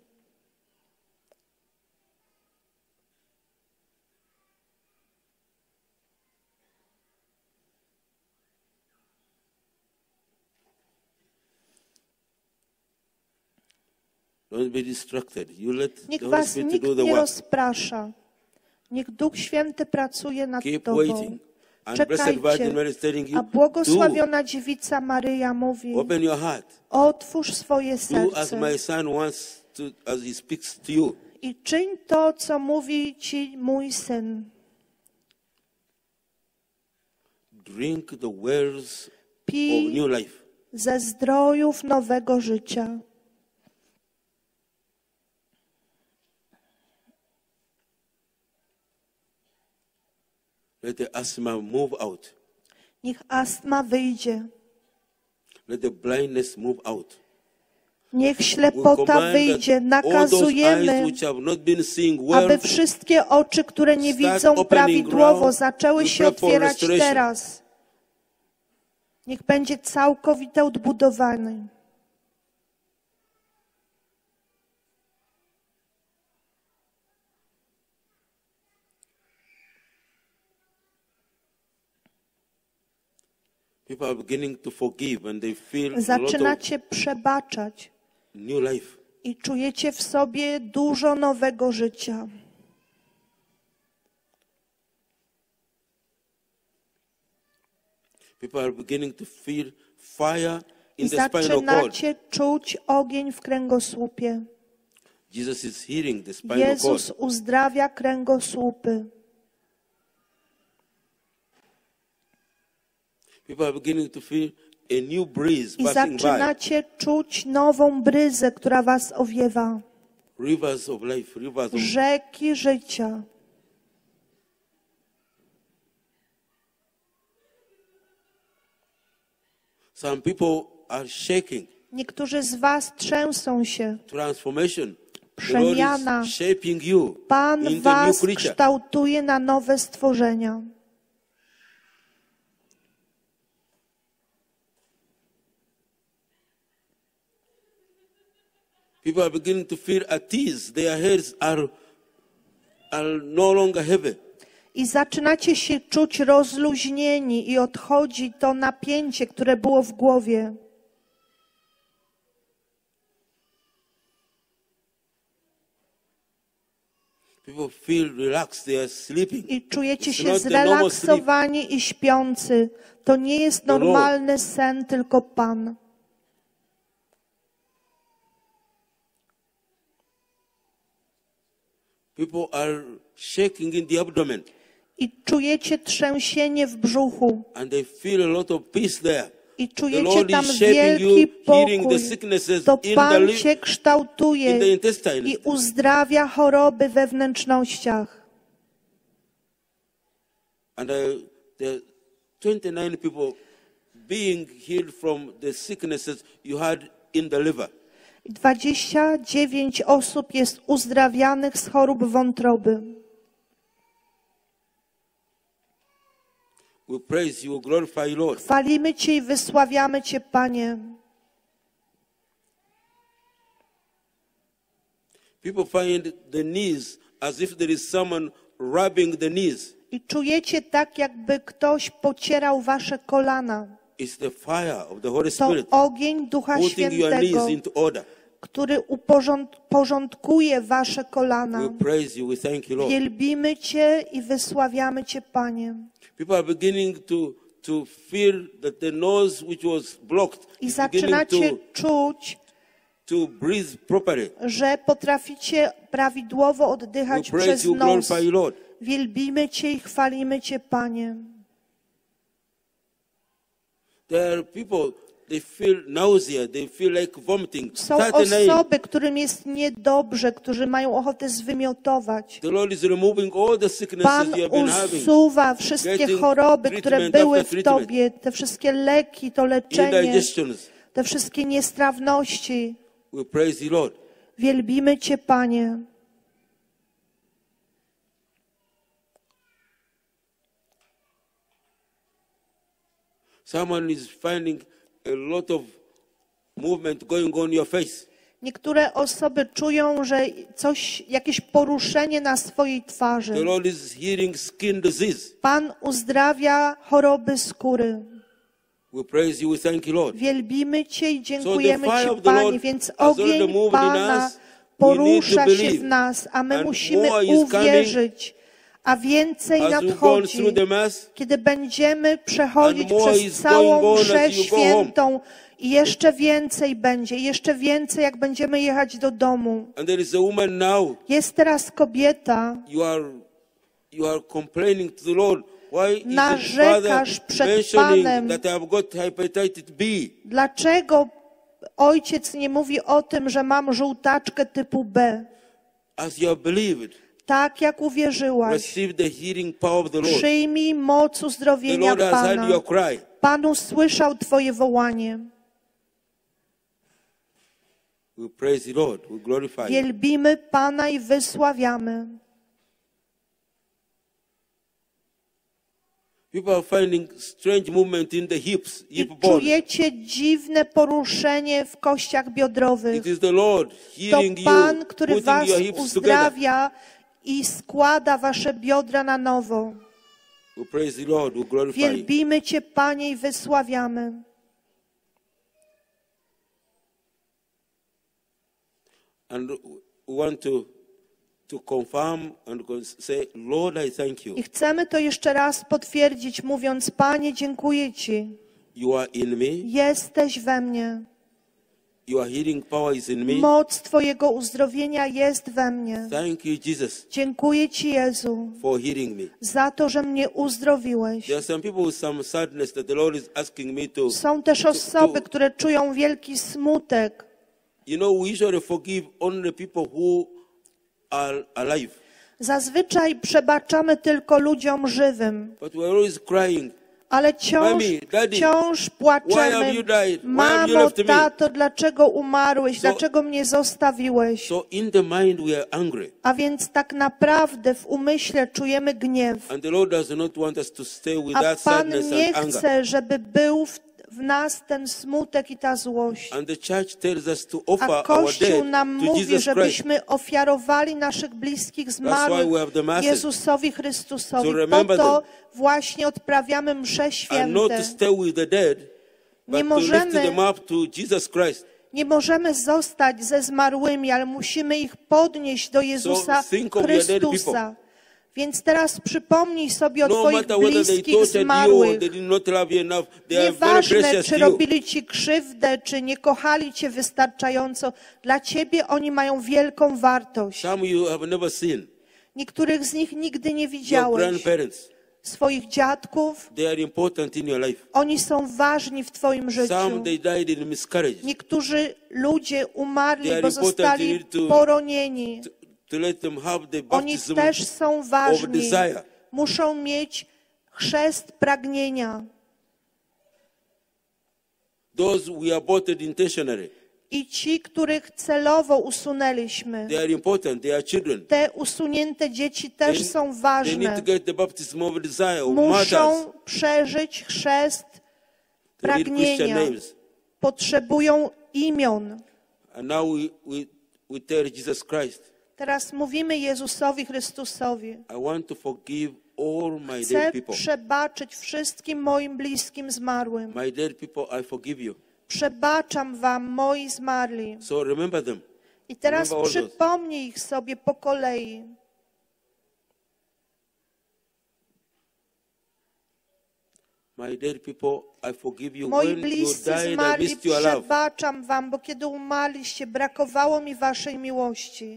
Don't be distracted. You let Niech the Holy was Spirit nikt do the nie work. rozprasza. Niech Duch Święty pracuje nad Keep Tobą. waiting. And Blessed Virgin Czekajcie. Mary is telling A you, błogosławiona dziewica Maryja mówi, do. Open your heart. otwórz swoje Do as serce my son wants to, as he speaks to you. i czyń to, co mówi Ci mój Syn. Drink the wells of Pij new life. ze zdrojów nowego życia. Let the asthma move out. Niech astma wyjdzie. Let the blindness move out. Niech We ślepota command wyjdzie. that all those eyes Nakazujemy, which have not been seeing well, aby wszystkie oczy, które nie start widzą opening prawidłowo, ground. zaczęły We się pray for otwierać restoration. teraz. Niech będzie całkowite odbudowanie. People are beginning to forgive and they feel a lot of Zaczynacie przebaczać new life. i czujecie w sobie dużo nowego życia. People are beginning to feel fire I in the spinal cord. zaczynacie czuć ogień w kręgosłupie. Jesus is healing the spinal Jezus cord. uzdrawia kręgosłupy. People are beginning to feel a new breeze I passing by. zaczynacie czuć nową bryzę, która was owiewa. Rivers of life, rivers of Rzeki życia. Some people are shaking. Niektórzy z was trzęsą się. Transformation. The Przemiana. Lord is shaping you Pan into a new was creature. kształtuje na nowe stworzenia. People are beginning to feel at ease. Their heads are, are no longer heavy. I zaczynacie się czuć rozluźnieni i odchodzi to napięcie, które było w głowie. People feel relaxed. They are sleeping. I czujecie It's się not the normal sleep. zrelaksowani i śpiący. To nie jest Lord. normalny sen, tylko Pan. People are shaking in the abdomen I czujecie trzęsienie w brzuchu. and they feel a lot of peace there. I The czujecie Lord tam is shaping wielki you, healing pokój. the sicknesses To in the, Pan li- cię kształtuje in the intestine. i uzdrawia choroby we wnętrznościach. And uh, the twenty-nine people being healed from the sicknesses you had in the liver. dwadzieścia dziewięć osób jest uzdrawianych z chorób wątroby. We praise you, glorify you, Lord. Chwalimy Cię i wysławiamy Cię, Panie. People find the knees as if there is someone rubbing the knees. I czujecie tak, jakby ktoś pocierał wasze kolana. It's the fire of the Holy To Spirit ogień Ducha putting your Świętego, knees into order. który uporządkuje wasze kolana. We praise you, we thank you, Lord. Wielbimy Cię i wysławiamy Cię, Panie. People are beginning to, to feel that the nose which was blocked I is beginning zaczynacie to, czuć, to breathe properly. że potraficie prawidłowo We oddychać praise przez you, nos. glorify you, Lord. Wielbimy Cię i chwalimy Cię, Panie. There are people, they feel nausea, they feel like vomiting. Są thirty-nine. osoby, którym jest niedobrze, którzy mają ochotę zwymiotować. The Lord is removing all the sicknesses Pan you have been having. usuwa wszystkie Getting choroby, które treatment były after w treatment. Tobie, te wszystkie leki, to leczenie, Indigestions. te wszystkie niestrawności. We praise you, Lord. Wielbimy Cię, Panie. Someone is finding a lot of movement going on in your face. Niektóre osoby czują, że coś, jakieś poruszenie na swojej twarzy. The Lord is healing skin disease. Pan uzdrawia choroby skóry. We praise you, we thank you, Lord. Wielbimy Cię i So dziękujemy the fire Ci, of the Panie, Lord więc has already ogień moved in Pana us. porusza We need to się believe. w nas, a my And musimy more is uwierzyć. A więcej As we go nadchodzi, through the mass, kiedy będziemy przechodzić And more przez is całą going on mszę as you go świętą i jeszcze więcej będzie, jeszcze więcej jak będziemy jechać do domu. and there is a woman now, Jest teraz kobieta, you are, you are complaining to the Lord. Why is it, narzekasz Father, przed mentioning Panem. that I have got hepatitis B? Dlaczego ojciec nie mówi o tym, że mam żółtaczkę typu B? As you have believed, Tak jak uwierzyłaś, receive the healing power of the Lord. przyjmij moc The uzdrowienia Lord has heard Pana. your cry. Pan usłyszał Twoje wołanie. We praise the Lord. We glorify you. Wielbimy Pana i wysławiamy. People are finding strange movement in the hips, I hip bone. czujecie dziwne poruszenie w kościach biodrowych. It is the Lord To healing you, Pan, który putting was your hips together. uzdrawia i składa wasze biodra na nowo. And there is a woman now, you are, you are complaining to the Lord. Why is it, Father, mentioning that I have got hepatitis B? Dlaczego ojciec nie mówi o tym, że mam żółtaczkę typu B? We praise the Lord, we glorify Him. Wielbimy Cię, Panie, i wysławiamy. And we want to, to confirm and say, Lord, I thank you. I chcemy to jeszcze raz potwierdzić, mówiąc, Panie, dziękuję Ci. You are in me. Jesteś we mnie. Your healing power is in me. Moc Twojego uzdrowienia jest we mnie. Thank you, Jesus, Dziękuję Ci, Jezu, for healing me. za to, że mnie uzdrowiłeś. There are some people with some sadness that the Lord is asking me to. Są też to- osoby, to- które czują wielki smutek. You know, we usually forgive only people who are alive. Zazwyczaj przebaczamy tylko ludziom żywym, But we're always crying. ale wciąż, Mommy, Daddy, wciąż why have płaczemy. you died? Why have you Mamo, left me? tato, dlaczego umarłeś? So- Dlaczego mnie zostawiłeś? So in the mind we are angry. A więc tak naprawdę w umyśle czujemy gniew. And the Lord does not want us to stay with A that Pan sadness nie and anger. chce, żeby był w, w nas ten smutek i ta złość. And the church tells us to offer A our Kościół dead nam to mówi, Jesus Christ. żebyśmy ofiarowali naszych bliskich zmarłych why we have the masses. Jezusowi Chrystusowi. So Po remember to them. właśnie odprawiamy msze And not święte. to stay with the dead, but Nie to lift możemy- them up to Jesus Christ. Nie możemy zostać ze zmarłymi, ale musimy ich podnieść do Jezusa So think of your dead Chrystusa. people. Więc teraz przypomnij sobie o No Twoich matter whether they bliskich tortured you or zmarłych. they did not love you enough, they are very Nieważne, precious czy to you. robili Ci krzywdę, czy nie kochali Cię wystarczająco. Dla Ciebie oni mają wielką wartość. Some you have never seen. Niektórych z nich nigdy nie Your widziałeś. grandparents, Swoich dziadków. they are important in your life. Oni są ważni w Twoim życiu. Some they died in miscarriage. Niektórzy ludzie umarli, They are bo important, zostali you need to- poronieni. To, to let them have the Oni baptism też są of ważni. desire. Muszą mieć chrzest pragnienia. Those we aborted intentionally, I ci, których celowo usunęliśmy. they are important. They are children. Te usunięte dzieci też They- są They need ważne. to get the baptism of desire, of matters. Muszą przeżyć chrzest They need Christian pragnienia. names. Potrzebują imion. And now we, we, we tell Jesus Christ, Teraz mówimy Jezusowi Chrystusowi. I want to forgive all my Chcę dead people. przebaczyć wszystkim moim bliskim zmarłym. My dead people, I forgive you. Przebaczam wam, moi zmarli. So remember them. I teraz Remember all those. przypomnij ich sobie po kolei. My dead people, I forgive you. Moi When you bliscy died, I zmarli, missed your love. przebaczam wam, bo kiedy umarliście, brakowało mi waszej miłości.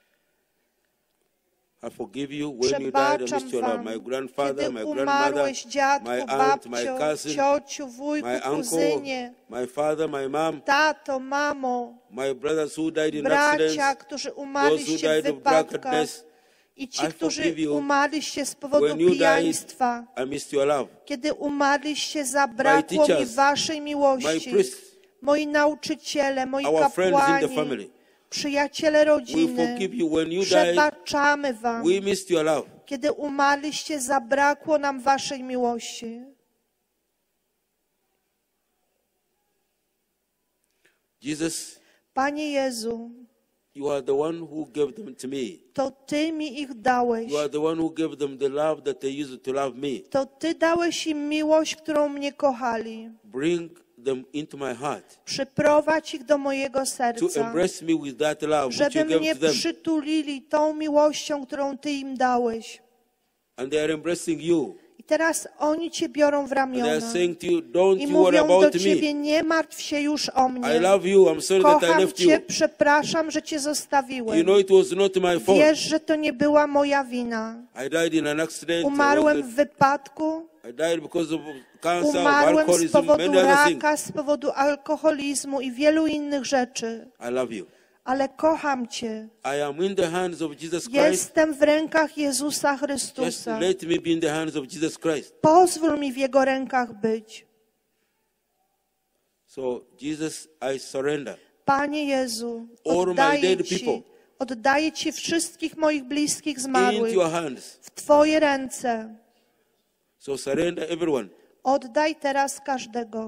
I forgive you. When you died, I Przebaczam missed your love. wam, My grandfather, kiedy my grandmother, umarłeś, dziadku, my aunt, my babcio, cousin, ciociu, wujku, my uncle, kuzynie, my father, my mom, tato, mamo, my brothers who died in bracia, accidents, którzy those who umarliście w died of wypadkach drunkenness. i ci, I którzy forgive you. umarliście z powodu When you died, pijaństwa. I missed your love. Kiedy umarliście, zabrakło mi teachers, waszej My miłości. priests, Moi nauczyciele, moi our friends in the kapłani, family. przyjaciele We rodziny, forgive you. When you died, przebaczamy wam. we missed your love. Kiedy umarliście, zabrakło nam waszej miłości. Jesus, Panie Jezu, you are the one who gave them to me. to Ty mi ich dałeś. You are the one who gave them the love that they used to love me. To Ty dałeś im miłość, którą mnie kochali. Bring them into my heart Przyprowadź ich do mojego to serca, embrace me with that love which you żeby gave mnie to them. przytulili tą miłością, którą Ty im dałeś. And they are embracing you. I teraz oni Cię biorą w And they are ramiona saying to you, don't i you worry mówią do about me. Ciebie, nie martw się już o I mnie. love you. I'm sorry that I Kocham left you. Cię, przepraszam, że Cię You zostawiłem. know it was not my fault. Wiesz, że to nie była moja wina. I died in an accident. I Umarłem was- w wypadku, I died because of cancer, of umarłem z alcoholism, powodu many other things. raka, z powodu alkoholizmu i wielu innych rzeczy. I love you. Ale kocham Cię. I am in the hands of Jesus Christ. Jestem w rękach Jezusa Just Chrystusa. let me be in the hands of Jesus Christ. Pozwól mi w Jego rękach być. So, Jesus, I surrender. Panie Jezu, All my oddaję dead Ci, people. oddaję Ci wszystkich moich bliskich Into zmarłych your hands. w Twoje ręce. So surrender everyone. Oddaj teraz każdego.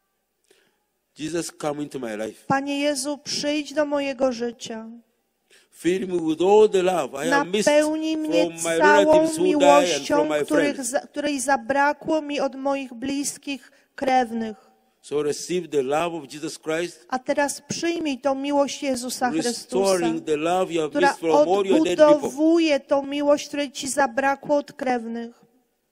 Jesus, come into my life. Panie Jezu, przyjdź do mojego życia. Fill me with all the love I have missed Napełnij mnie from my całą relatives who die and from miłością, my których, friends. za- której zabrakło mi od moich bliskich krewnych. So receive the love of Jesus Christ, A teraz przyjmij tą miłość Jezusa Chrystusa, restoring the love you have która missed from all your dead people. odbudowuje tą miłość, której ci zabrakło od krewnych.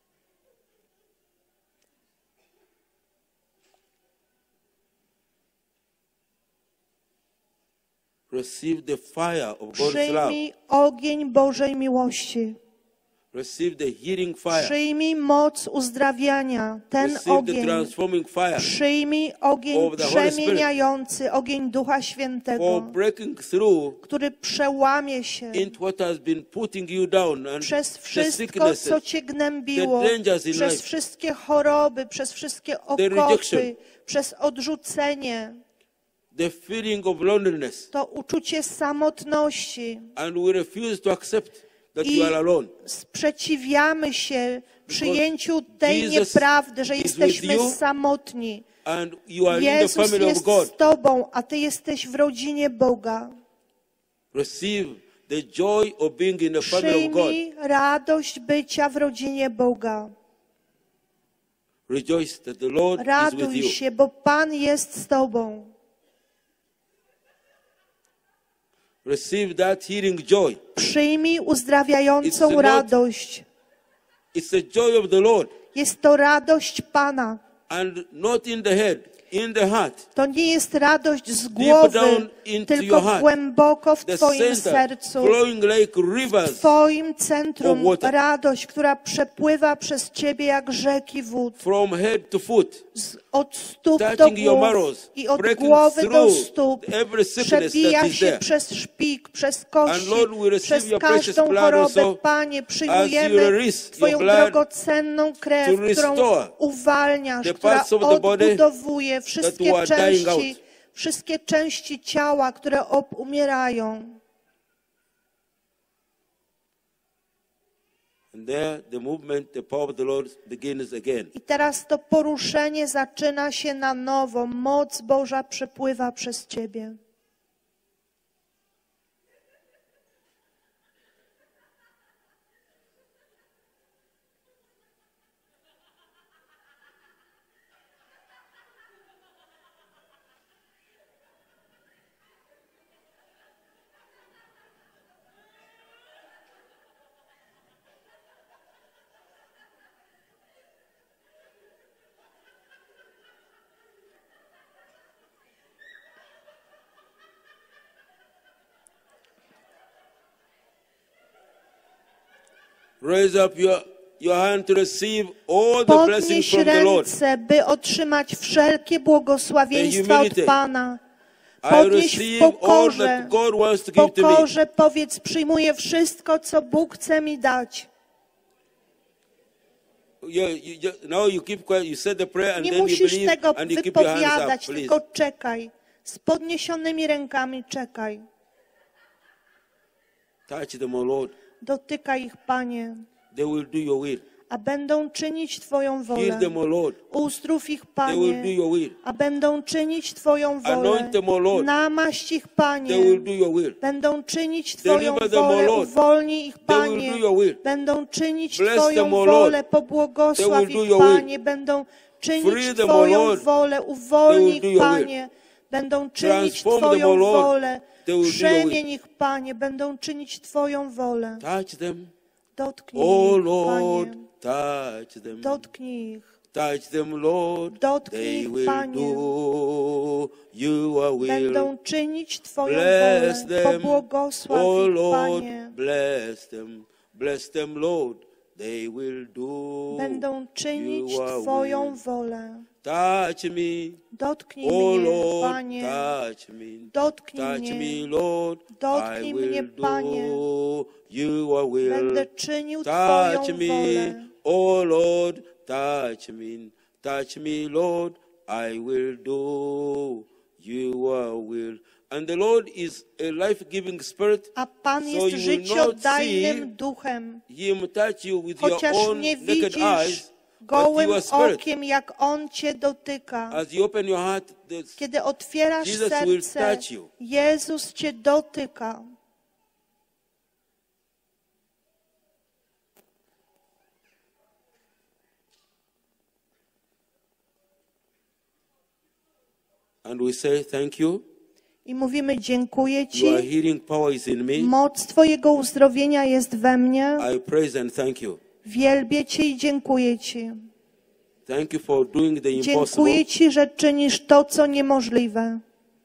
Receive the fire of God's love. Przyjmij ogień Bożej miłości. Receive the healing fire. Przyjmij moc uzdrawiania, ten Receive the ogień. transforming fire Przyjmij ogień of the Holy Spirit. przemieniający, ogień Ducha for Świętego, breaking through który przełamie się into what has been putting you down and przez the wszystko, sicknesses, co cię gnębiło, the dangers in przez life, wszystkie choroby, przez wszystkie rejection. okopy, przez odrzucenie, the feeling of loneliness. to uczucie samotności. And we refuse to accept that I you are alone. sprzeciwiamy się przyjęciu tej Jesus nieprawdy, że is jesteśmy with you. samotni. And you are in the Jezus family of jest God. z Tobą, a Ty jesteś w rodzinie Boga. Receive the joy of being in the family of God. Przyjmij radość bycia w rodzinie Boga. Rejoice that the Lord is with Raduj you. się, bo Pan jest z Tobą. Receive that healing joy. Przyjmij It's uzdrawiającą not- radość. It's the joy of the Lord. Jest to radość Pana. And not in the head, in the heart. To nie jest radość z down głowy, into tylko your heart. głęboko w The Twoim center sercu. flowing like W rivers. Twoim centrum of water. radość, która przepływa przez Ciebie jak rzeki wód. From head to foot. Z, od stóp do Touching your głów marrows, i od breaking głowy do through stóp. every sickness Przebija that is się there. przez szpik, przez And kości, Lord, we receive przez your precious każdą blood chorobę. also Panie, as you przyjmujemy release your Twoją blood drogocenną krew, to którą restore uwalniasz, the która parts of the body odbudowuje wszystkie were dying części, out. wszystkie części ciała, które ob- umierają. And there the movement, the power of the Lord begins again. I teraz to poruszenie zaczyna się na nowo. Moc Boża przepływa przez Ciebie. Raise up your, your hand to receive all the blessings Podnieś from the Lord. ręce, by otrzymać wszelkie błogosławieństwa od humility. Pana. I Podnieś w receive all pokorze. that God wants to W give to me. pokorze powiedz, przyjmuję wszystko, co Bóg chce mi dać. You, you, you, now you keep quiet, you said the prayer and Nie then you musisz believe tego and you keep your hands up, wypowiadać, please. tylko czekaj. Z podniesionymi rękami czekaj. Touch them, O Lord. Dotykaj ich, Panie, They will do your will. a będą czynić Twoją wolę. Heal them, O Lord. Uzdrów ich, They will do Panie, your will. a będą czynić Twoją wolę. Anoint them, O Lord. Namaść ich, They Panie, will do your will. będą czynić Twoją Deliver them, O wolę. Lord. Uwolnij ich, They will Panie, do your will. będą czynić Bless Twoją them, O Lord. wolę. Pobłogosław They will do ich, your will. Panie, będą czynić Free them, O Twoją Lord. wolę. They Uwolnij will do ich, your will. Panie, będą czynić Transform them, O Twoją Lord. wolę. They will do your will. Przemień ich, Panie, będą czynić Twoją wolę. Touch them. Dotknij Oh ich, Lord, Panie. touch them. Dotknij ich. Touch them, Lord. Dotknij They ich, will Panie. do your will. Będą czynić Twoją Bless wolę. them. Pobłogosław Oh ich, Lord, Panie. bless them. Bless them, Lord. They will do Będą czynić your Twoją will. wolę. Touch me. Dotknij Oh mnie, Lord, Panie. touch me. Dotknij Touch mnie. me, Lord. Dotknij I mnie, will Panie. do your will. Będę czynił Twoją Touch me, wolę. oh Lord, touch me, touch me, Lord, I will do your will. And the Lord is a life-giving spirit. A Pan So jest you will not życiodajnym see duchem. Him touch you with your Chociaż own nie naked widzisz eyes, but gołym your spirit. okiem, jak On Cię dotyka. As you open your heart, the Kiedy otwierasz Jesus will serce, touch you. Jezus Cię dotyka. And we say thank you. I mówimy dziękuję Ci. Your healing power is in me. Moc Twojego uzdrowienia jest we mnie. I praise and thank you. Wielbię Cię i dziękuję Ci. Thank you for doing the impossible. Dziękuję Ci, że czynisz to, co niemożliwe.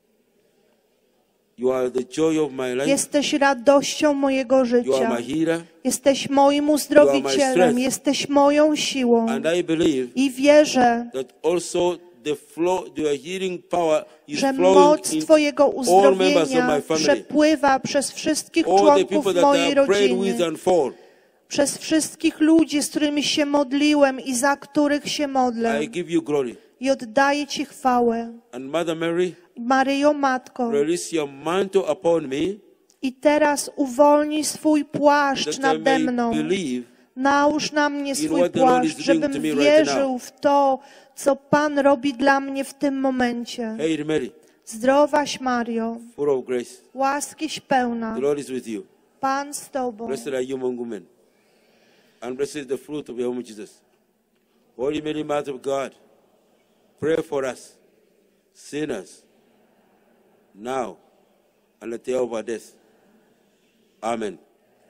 You are the joy of my life. Jesteś radością mojego You are życia. my healer. Jesteś moim uzdrowicielem. Jesteś moją siłą. And I believe I wierzę, that also the flow, the healing power is że flowing moc in Twojego all members of uzdrowienia my family. przepływa przez wszystkich All the członków people that mojej I have prayed with rodziny, and for. przez wszystkich ludzi, z którymi się modliłem i za których się modlę. I give you glory. I oddaję Ci chwałę. And Mother Mary, Maryjo, Matko, release your mantle upon me i teraz uwolnij swój płaszcz that I nade may mną. believe Nałóż na mnie in swój what the Lord is płaszcz, doing żebym to me right wierzył now. w to, co Pan robi dla mnie w tym momencie. Hail Mary, Zdrowaś Mario, full of grace. łaskiś pełna, The Lord is with you. Pan z Tobą. Blessed are you among women. And blessed is the fruit of your womb, Jesus. Holy Mary, Mother of God, pray for us, sinners, now and at the hour of our death. Amen.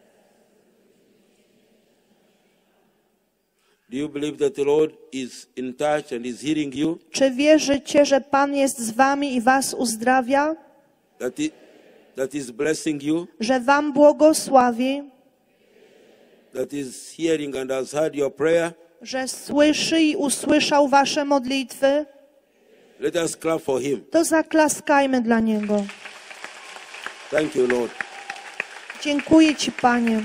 Do you believe that the Lord is in touch and is healing you? Czy wierzycie, że Pan jest z wami i was uzdrawia? That he, that is blessing you? Że wam błogosławi? That is hearing and has heard your prayer? Że słyszy i usłyszał wasze modlitwy? Let us clap for him. To zaklaskajmy dla Niego. Thank you, Lord. Dziękuję Ci, Panie.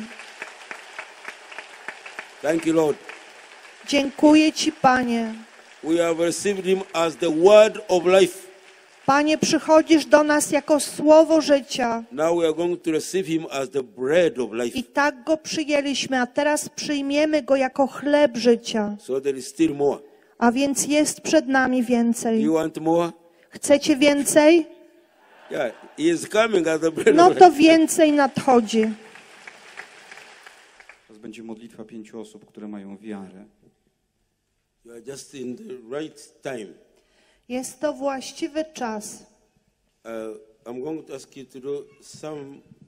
Thank you, Lord. Dziękuję Ci, Panie. We have received him as the word of life. Panie, przychodzisz do nas jako słowo życia. Now we are going to receive him as the bread of life. I tak Go przyjęliśmy, a teraz przyjmiemy Go jako chleb życia. So there is still more. A więc jest przed nami Do więcej. you want more? Chcecie więcej? Yeah, he is coming as the bread No of to life. więcej nadchodzi. Teraz będzie modlitwa pięciu osób, które mają wiarę. You are just in the right time. Jest to właściwy czas. Uh, I'm going to ask you to do some,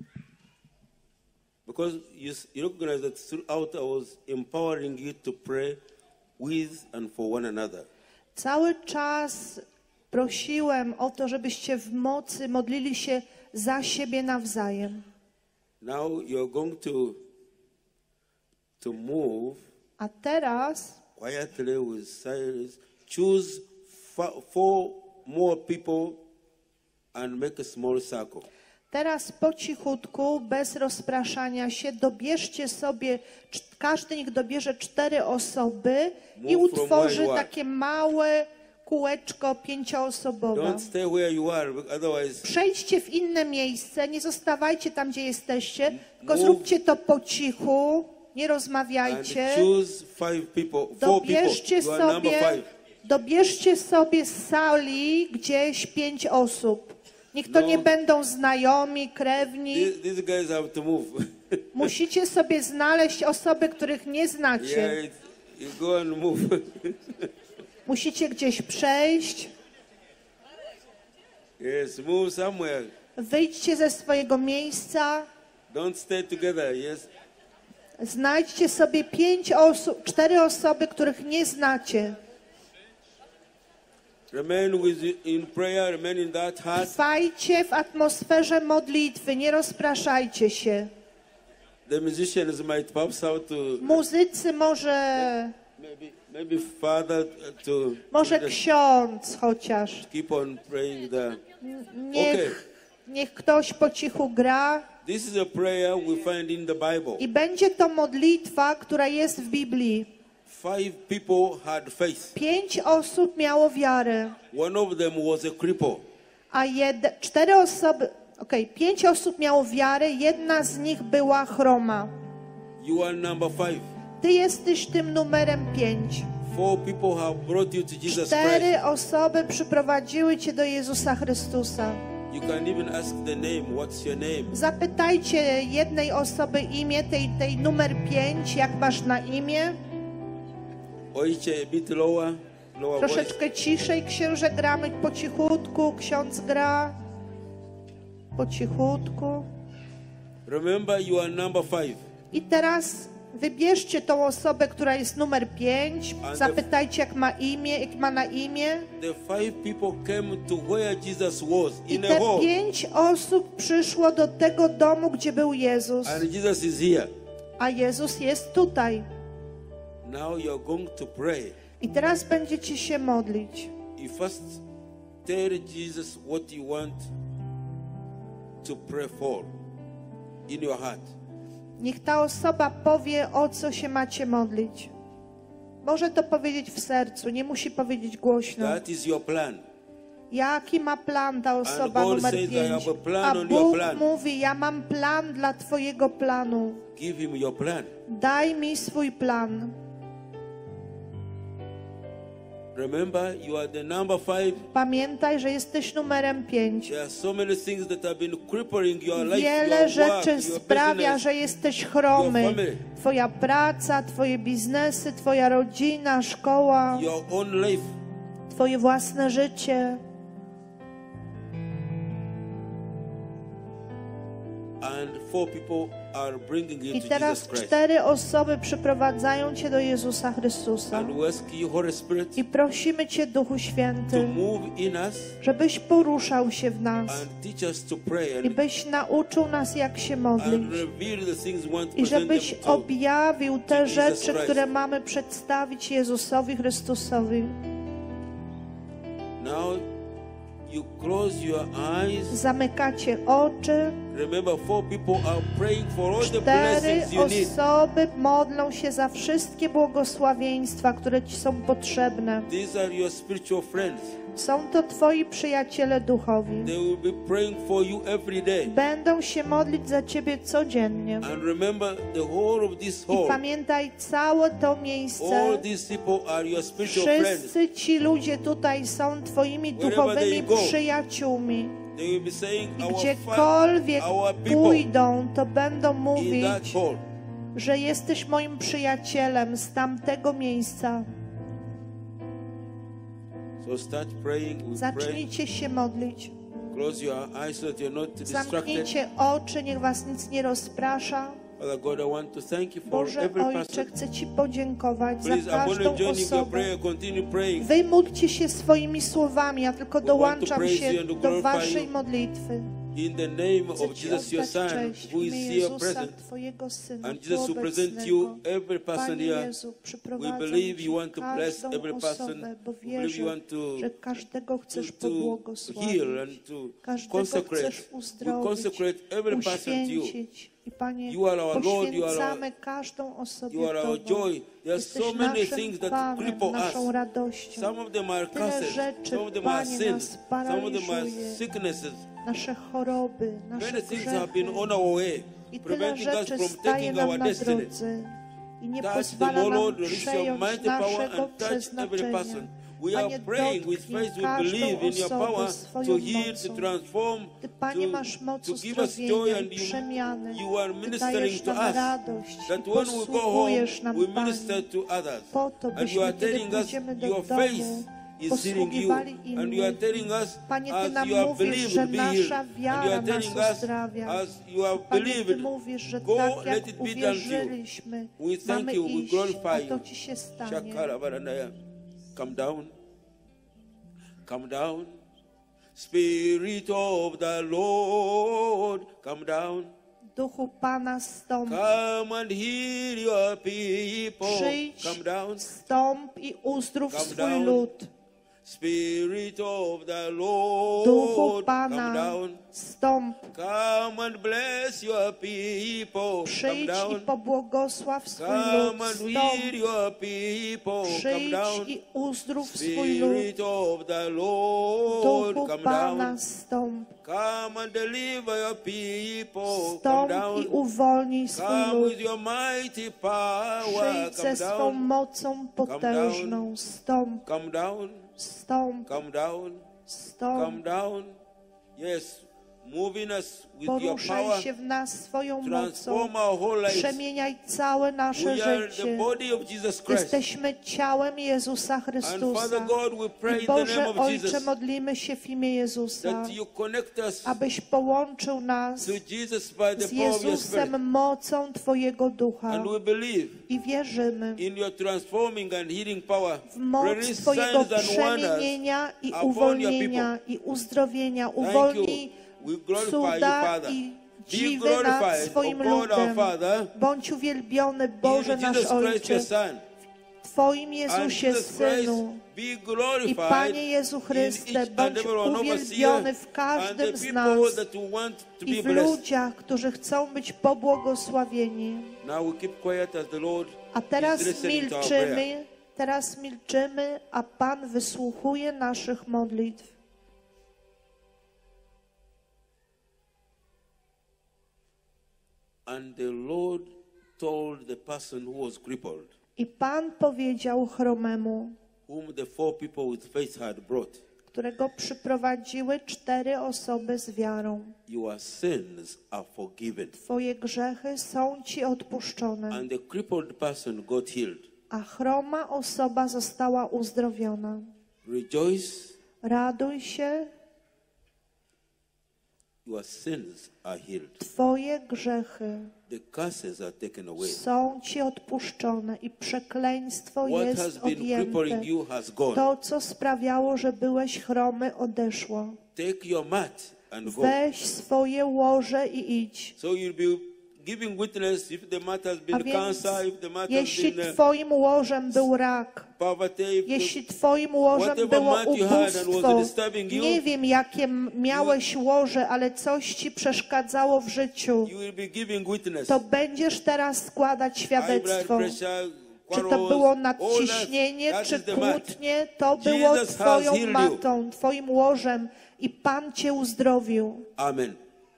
because you, s- you recognize that throughout I was empowering you to pray with and for one another. Cały czas prosiłem o to, żebyście w mocy modlili się za siebie nawzajem. Now you're going to, to move A teraz quietly with silence. Choose fa- four more people and make a small circle. Teraz po cichutku, bez rozpraszania się, dobierzcie sobie, cz- każdy niech dobierze cztery osoby i Move from utworzy where you are. takie małe kółeczko pięcioosobowe. Don't stay where you are, otherwise Przejdźcie w inne miejsce, nie zostawajcie tam, gdzie jesteście, tylko Move. zróbcie to po cichu, nie and rozmawiajcie. choose five people, four people. Dobierzcie You are number sobie, five. dobierzcie sobie z sali gdzieś pięć osób. Niech to No. nie będą znajomi, krewni. These, these guys have to move. Musicie sobie znaleźć osoby, których nie yeah, znacie. it, you go and move. Musicie gdzieś przejść. Yes, move somewhere. Wyjdźcie ze swojego miejsca. Don't stay together. Yes. Znajdźcie sobie pięć osób, cztery osoby, których nie znacie. Remain with in prayer. Remain in that heart. Trwajcie w atmosferze modlitwy, nie rozpraszajcie się. The musicians might perhaps out to Muzycy może, maybe maybe father uh, to może to ksiądz chociaż. keep on praying there. Niech, niech ktoś po cichu gra. This is a prayer we find in the Bible. I będzie to modlitwa, która jest w Biblii. Five people had faith. Pięć osób miało wiarę, One of them was a cripple. a jed, cztery osoby, okej, pięć osób miało wiarę, jedna z nich była chroma. You are number five. Ty jesteś tym numerem pięć. Four people have brought you to Jesus Christ. Cztery osoby przyprowadziły cię do Jezusa Chrystusa. You can even ask the name. What's your name? Zapytajcie jednej osoby imię, tej, tej numer pięć, jak masz na imię. Oiche a bit lower. lower voice. Troszeczkę ciszej, księże, gramy po cichutku, ksiądz gra po cichutku. Remember, you are number five. I teraz wybierzcie tą osobę, która jest numer pięć, zapytajcie, jak ma imię, jak ma na imię. The five people came to where Jesus was, I in a te hall. pięć osób przyszło do tego domu, gdzie był Jezus, And Jesus is here. a Jezus jest tutaj. Now you are going to pray. I teraz będziecie się modlić. You first tell Jesus what you want to pray for in your heart. Niech ta osoba powie, o co się macie modlić. Może to powiedzieć w sercu, nie musi powiedzieć głośno. That is your plan. Jaki ma plan ta osoba God numer says, "I pięć? have a plan A on your Bóg plan." mówi, ja mam plan dla twojego planu. Give him your plan. Daj mi swój plan. Remember, you are the number five. Pamiętaj, że jesteś numerem pięć. There are so many things that have been crippling your life, Wiele your rzeczy work, your sprawia, business. że jesteś chromy. your family. Twoja praca, twoje biznesy, twoja rodzina, szkoła, Your own life. twoje własne życie. And four people are bringing you I to teraz Jesus Christ. cztery osoby przyprowadzają cię do Jezusa Chrystusa. And we ask you, Holy Spirit, I prosimy cię, Duchu to Święty, move in us żebyś poruszał się w nas and teach us to pray i and, byś nauczył nas, jak się modlić. and reveal the things we want to I present żebyś them to. objawił te Jesus rzeczy, Christ. które mamy przedstawić Jezusowi Chrystusowi. Now you close your eyes. Zamykacie oczy. Remember, four people are praying for all the Cztery blessings you need. osoby modlą się za wszystkie błogosławieństwa, które ci są potrzebne. These are your spiritual friends. Są to twoi przyjaciele duchowi. They will be praying for you every day. Będą się modlić za ciebie codziennie. And remember, the whole of this I hall, pamiętaj, całe to miejsce, all these people are your spiritual friends. wszyscy ci ludzie tutaj są twoimi Wherever duchowymi they go, przyjaciółmi. They will be saying, I our gdziekolwiek fa- our people pójdą, to będą in that mówić, hall. że jesteś moim przyjacielem z tamtego miejsca. So start praying. We pray. Zacznijcie się modlić. Close your eyes so that you're not distracted. Zamknijcie oczy, niech was nic nie rozprasza. Father God, I want to thank you for Boże every Ojcze, person. chcę Ci podziękować Please, za I'm only każdą joining your osobę. prayer. Continue praying. Wy módlcie się swoimi słowami, ja tylko We want to dołączam praise się you and to do glorify Waszej you. modlitwy. In the name Chcę of Ci Jesus, your oddać Son, cześć w who is imię here Jezusa, present. Twojego Syna, And Jesus will tu present you obecnego. every person Panie here. Jezu, We przyprowadzam believe Ci you want to bless każdą every person. osobę, bo We believe you wierzę, want to, że każdego chcesz to, to heal pobłogosławić, and to każdego consecrate. chcesz We uzdrowić, consecrate every person to you. uświęcić. I Panie, You are our Lord, you are our- poświęcamy każdą osobę You are our Tobą. joy. There are so Jesteś many naszym things that Panem, cripple naszą us. radością. Some of them are Tyle curses. rzeczy, Some of them are Panie, sins. nas Some of them are paraliżuje. sicknesses. Nasze choroby, nasze Many things have grzechy. been on our way, I tyle preventing us rzeczy from staje taking nam our na destiny. drodze i nie Touch them, pozwala O nam Lord, release your przejąć mighty power naszego and touch every przeznaczenia. person. We are Panie, praying with dotknij faith, we każdą believe in your osobę power swoją to heal, mocą. to transform, Ty, Panie, to, masz moc to give us joy, uzdrowienia and i you, przemiany. you are Ty ministering dajesz to nam us. radość That i when we go home, posługujesz nam, we Panie, minister to others. po to, And you byśmy, are kiedy telling us pójdziemy do your domu, face is healing you. posługiwali And you are innym. telling us Panie, Ty as nam you have mówisz, believed że will be healed. nasza And you wiara are nas telling us uzdrawia. as you have Panie, Ty believed, mówisz, że go, tak let jak it be done to you. uwierzyliśmy, We thank mamy you, we iść, glorify a you. to Ci się stanie. Shakara Baranaya. Come down. Come down. Spirit of the Lord, come down. Duchu Pana, stąp. Come and heal your people. Przyjdź, Come down. wstąp i uzdrów Come swój down. lud. Spirit of the Lord, Duchu come Pana, down. stąp. Come and bless your people. Come Przyjdź i down. pobłogosław swój Come lud. and Stąp. heal your people. Come Przyjdź down. i uzdrów swój lud. Spirit of the Lord, Duchu come Pana, down. stąp. Come and deliver your people. Come Stąp down. i uwolnij swój Come lud. with your mighty power. Przyjdź ze Come swą down. mocą potężną. Stąp, Come down. stąp, Come down. Come stąp. down. Yes. Moving us with your Poruszaj power. się w nas swoją mocą. Transform our whole lives. Przemieniaj całe nasze We are the życie. body of Jesus Christ. Jesteśmy ciałem Jezusa And Chrystusa. Father God, we pray I in the name Boże of Ojcze, Jesus modlimy się w imię Jezusa, that you connect us abyś połączył nas to Jesus by the z power of your Spirit. Jezusem mocą Twojego Ducha. And we believe I wierzymy in your transforming and healing power. w moc Release Twojego signs and wonders przemienienia i upon your uwolnienia people. i uzdrowienia. Thank you. Uwolnij We glorify you, cuda Father. i Be dziwy nad glorified, swoim O God, our ludem. Father, Bądź uwielbiony, Boże in nasz Jesus Christ, Ojcze, your Son. w Twoim And Jezusie, Jesus Christ, Synu. be I glorified Panie Jezu in Chryste, each and bądź every one of us uwielbiony here, w and każdym the z people nas that want to i be w blessed. ludziach, którzy chcą być pobłogosławieni. Now we keep quiet as the Lord A teraz is listening to our prayer. milczymy, teraz milczymy, a Pan wysłuchuje naszych modlitw. And the Lord told the person who was crippled, I Pan powiedział chromemu, whom the four people with faith had brought, którego przyprowadziły cztery osoby z wiarą. your sins are forgiven. Twoje grzechy są Ci odpuszczone. And the crippled person got healed. A chroma osoba została uzdrowiona. Rejoice, Raduj się, your sins are healed. Twoje grzechy The curses are taken away. są Ci odpuszczone i przekleństwo What has jest been crippling odjęte. you has gone. To, co sprawiało, że byłeś chromy, odeszło. Take your mat and go. Weź swoje łoże i idź. So you'll be giving witness if the mat has A been więc, cancer, if the mat has jeśli been uh, Twoim łożem był rak, poverty, if the, jeśli Twoim łożem whatever było mat you had and was ubóstwo, disturbing you, nie wiem, jakie m- miałeś łoże, ale coś Ci przeszkadzało w życiu, you will be giving witness. to będziesz teraz składać High blood świadectwo. pressure, Czy to quarrels, było all that, nadciśnienie, that czy is the mat. kłótnie, to było Jesus has Twoją healed you. matą, Twoim łożem i Pan Cię uzdrowił. Amen.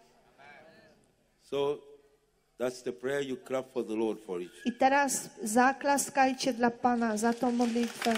So that's the prayer you clap for the Lord for it. I teraz zaklaskajcie dla Pana za tą modlitwę.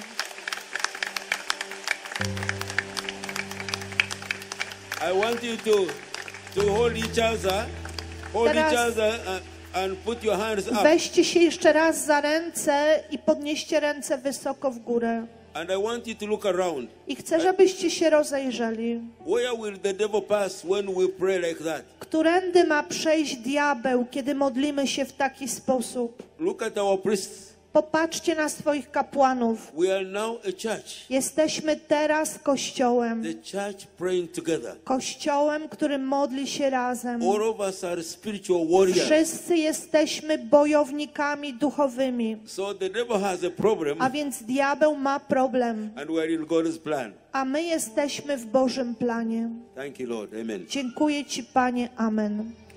I want you to to hold each other, hold Teraz- each other and, and put your hands up. Weźcie się jeszcze raz za ręce i podnieście ręce wysoko w górę. And I want you to look around. I chcę, żebyście się rozejrzeli. Where will the devil pass when we pray like that? Którędy ma przejść diabeł, kiedy modlimy się w taki sposób? Look at our priests. Popatrzcie na swoich kapłanów. We are now a church. Jesteśmy teraz Kościołem. The church praying together. Kościołem, który modli się razem. All of us are spiritual warriors. Wszyscy jesteśmy bojownikami duchowymi. So the devil has a problem, A więc diabeł ma problem. and we are in God's plan. A my jesteśmy w Bożym planie. Thank you, Lord. Amen. Dziękuję Ci, Panie. Amen.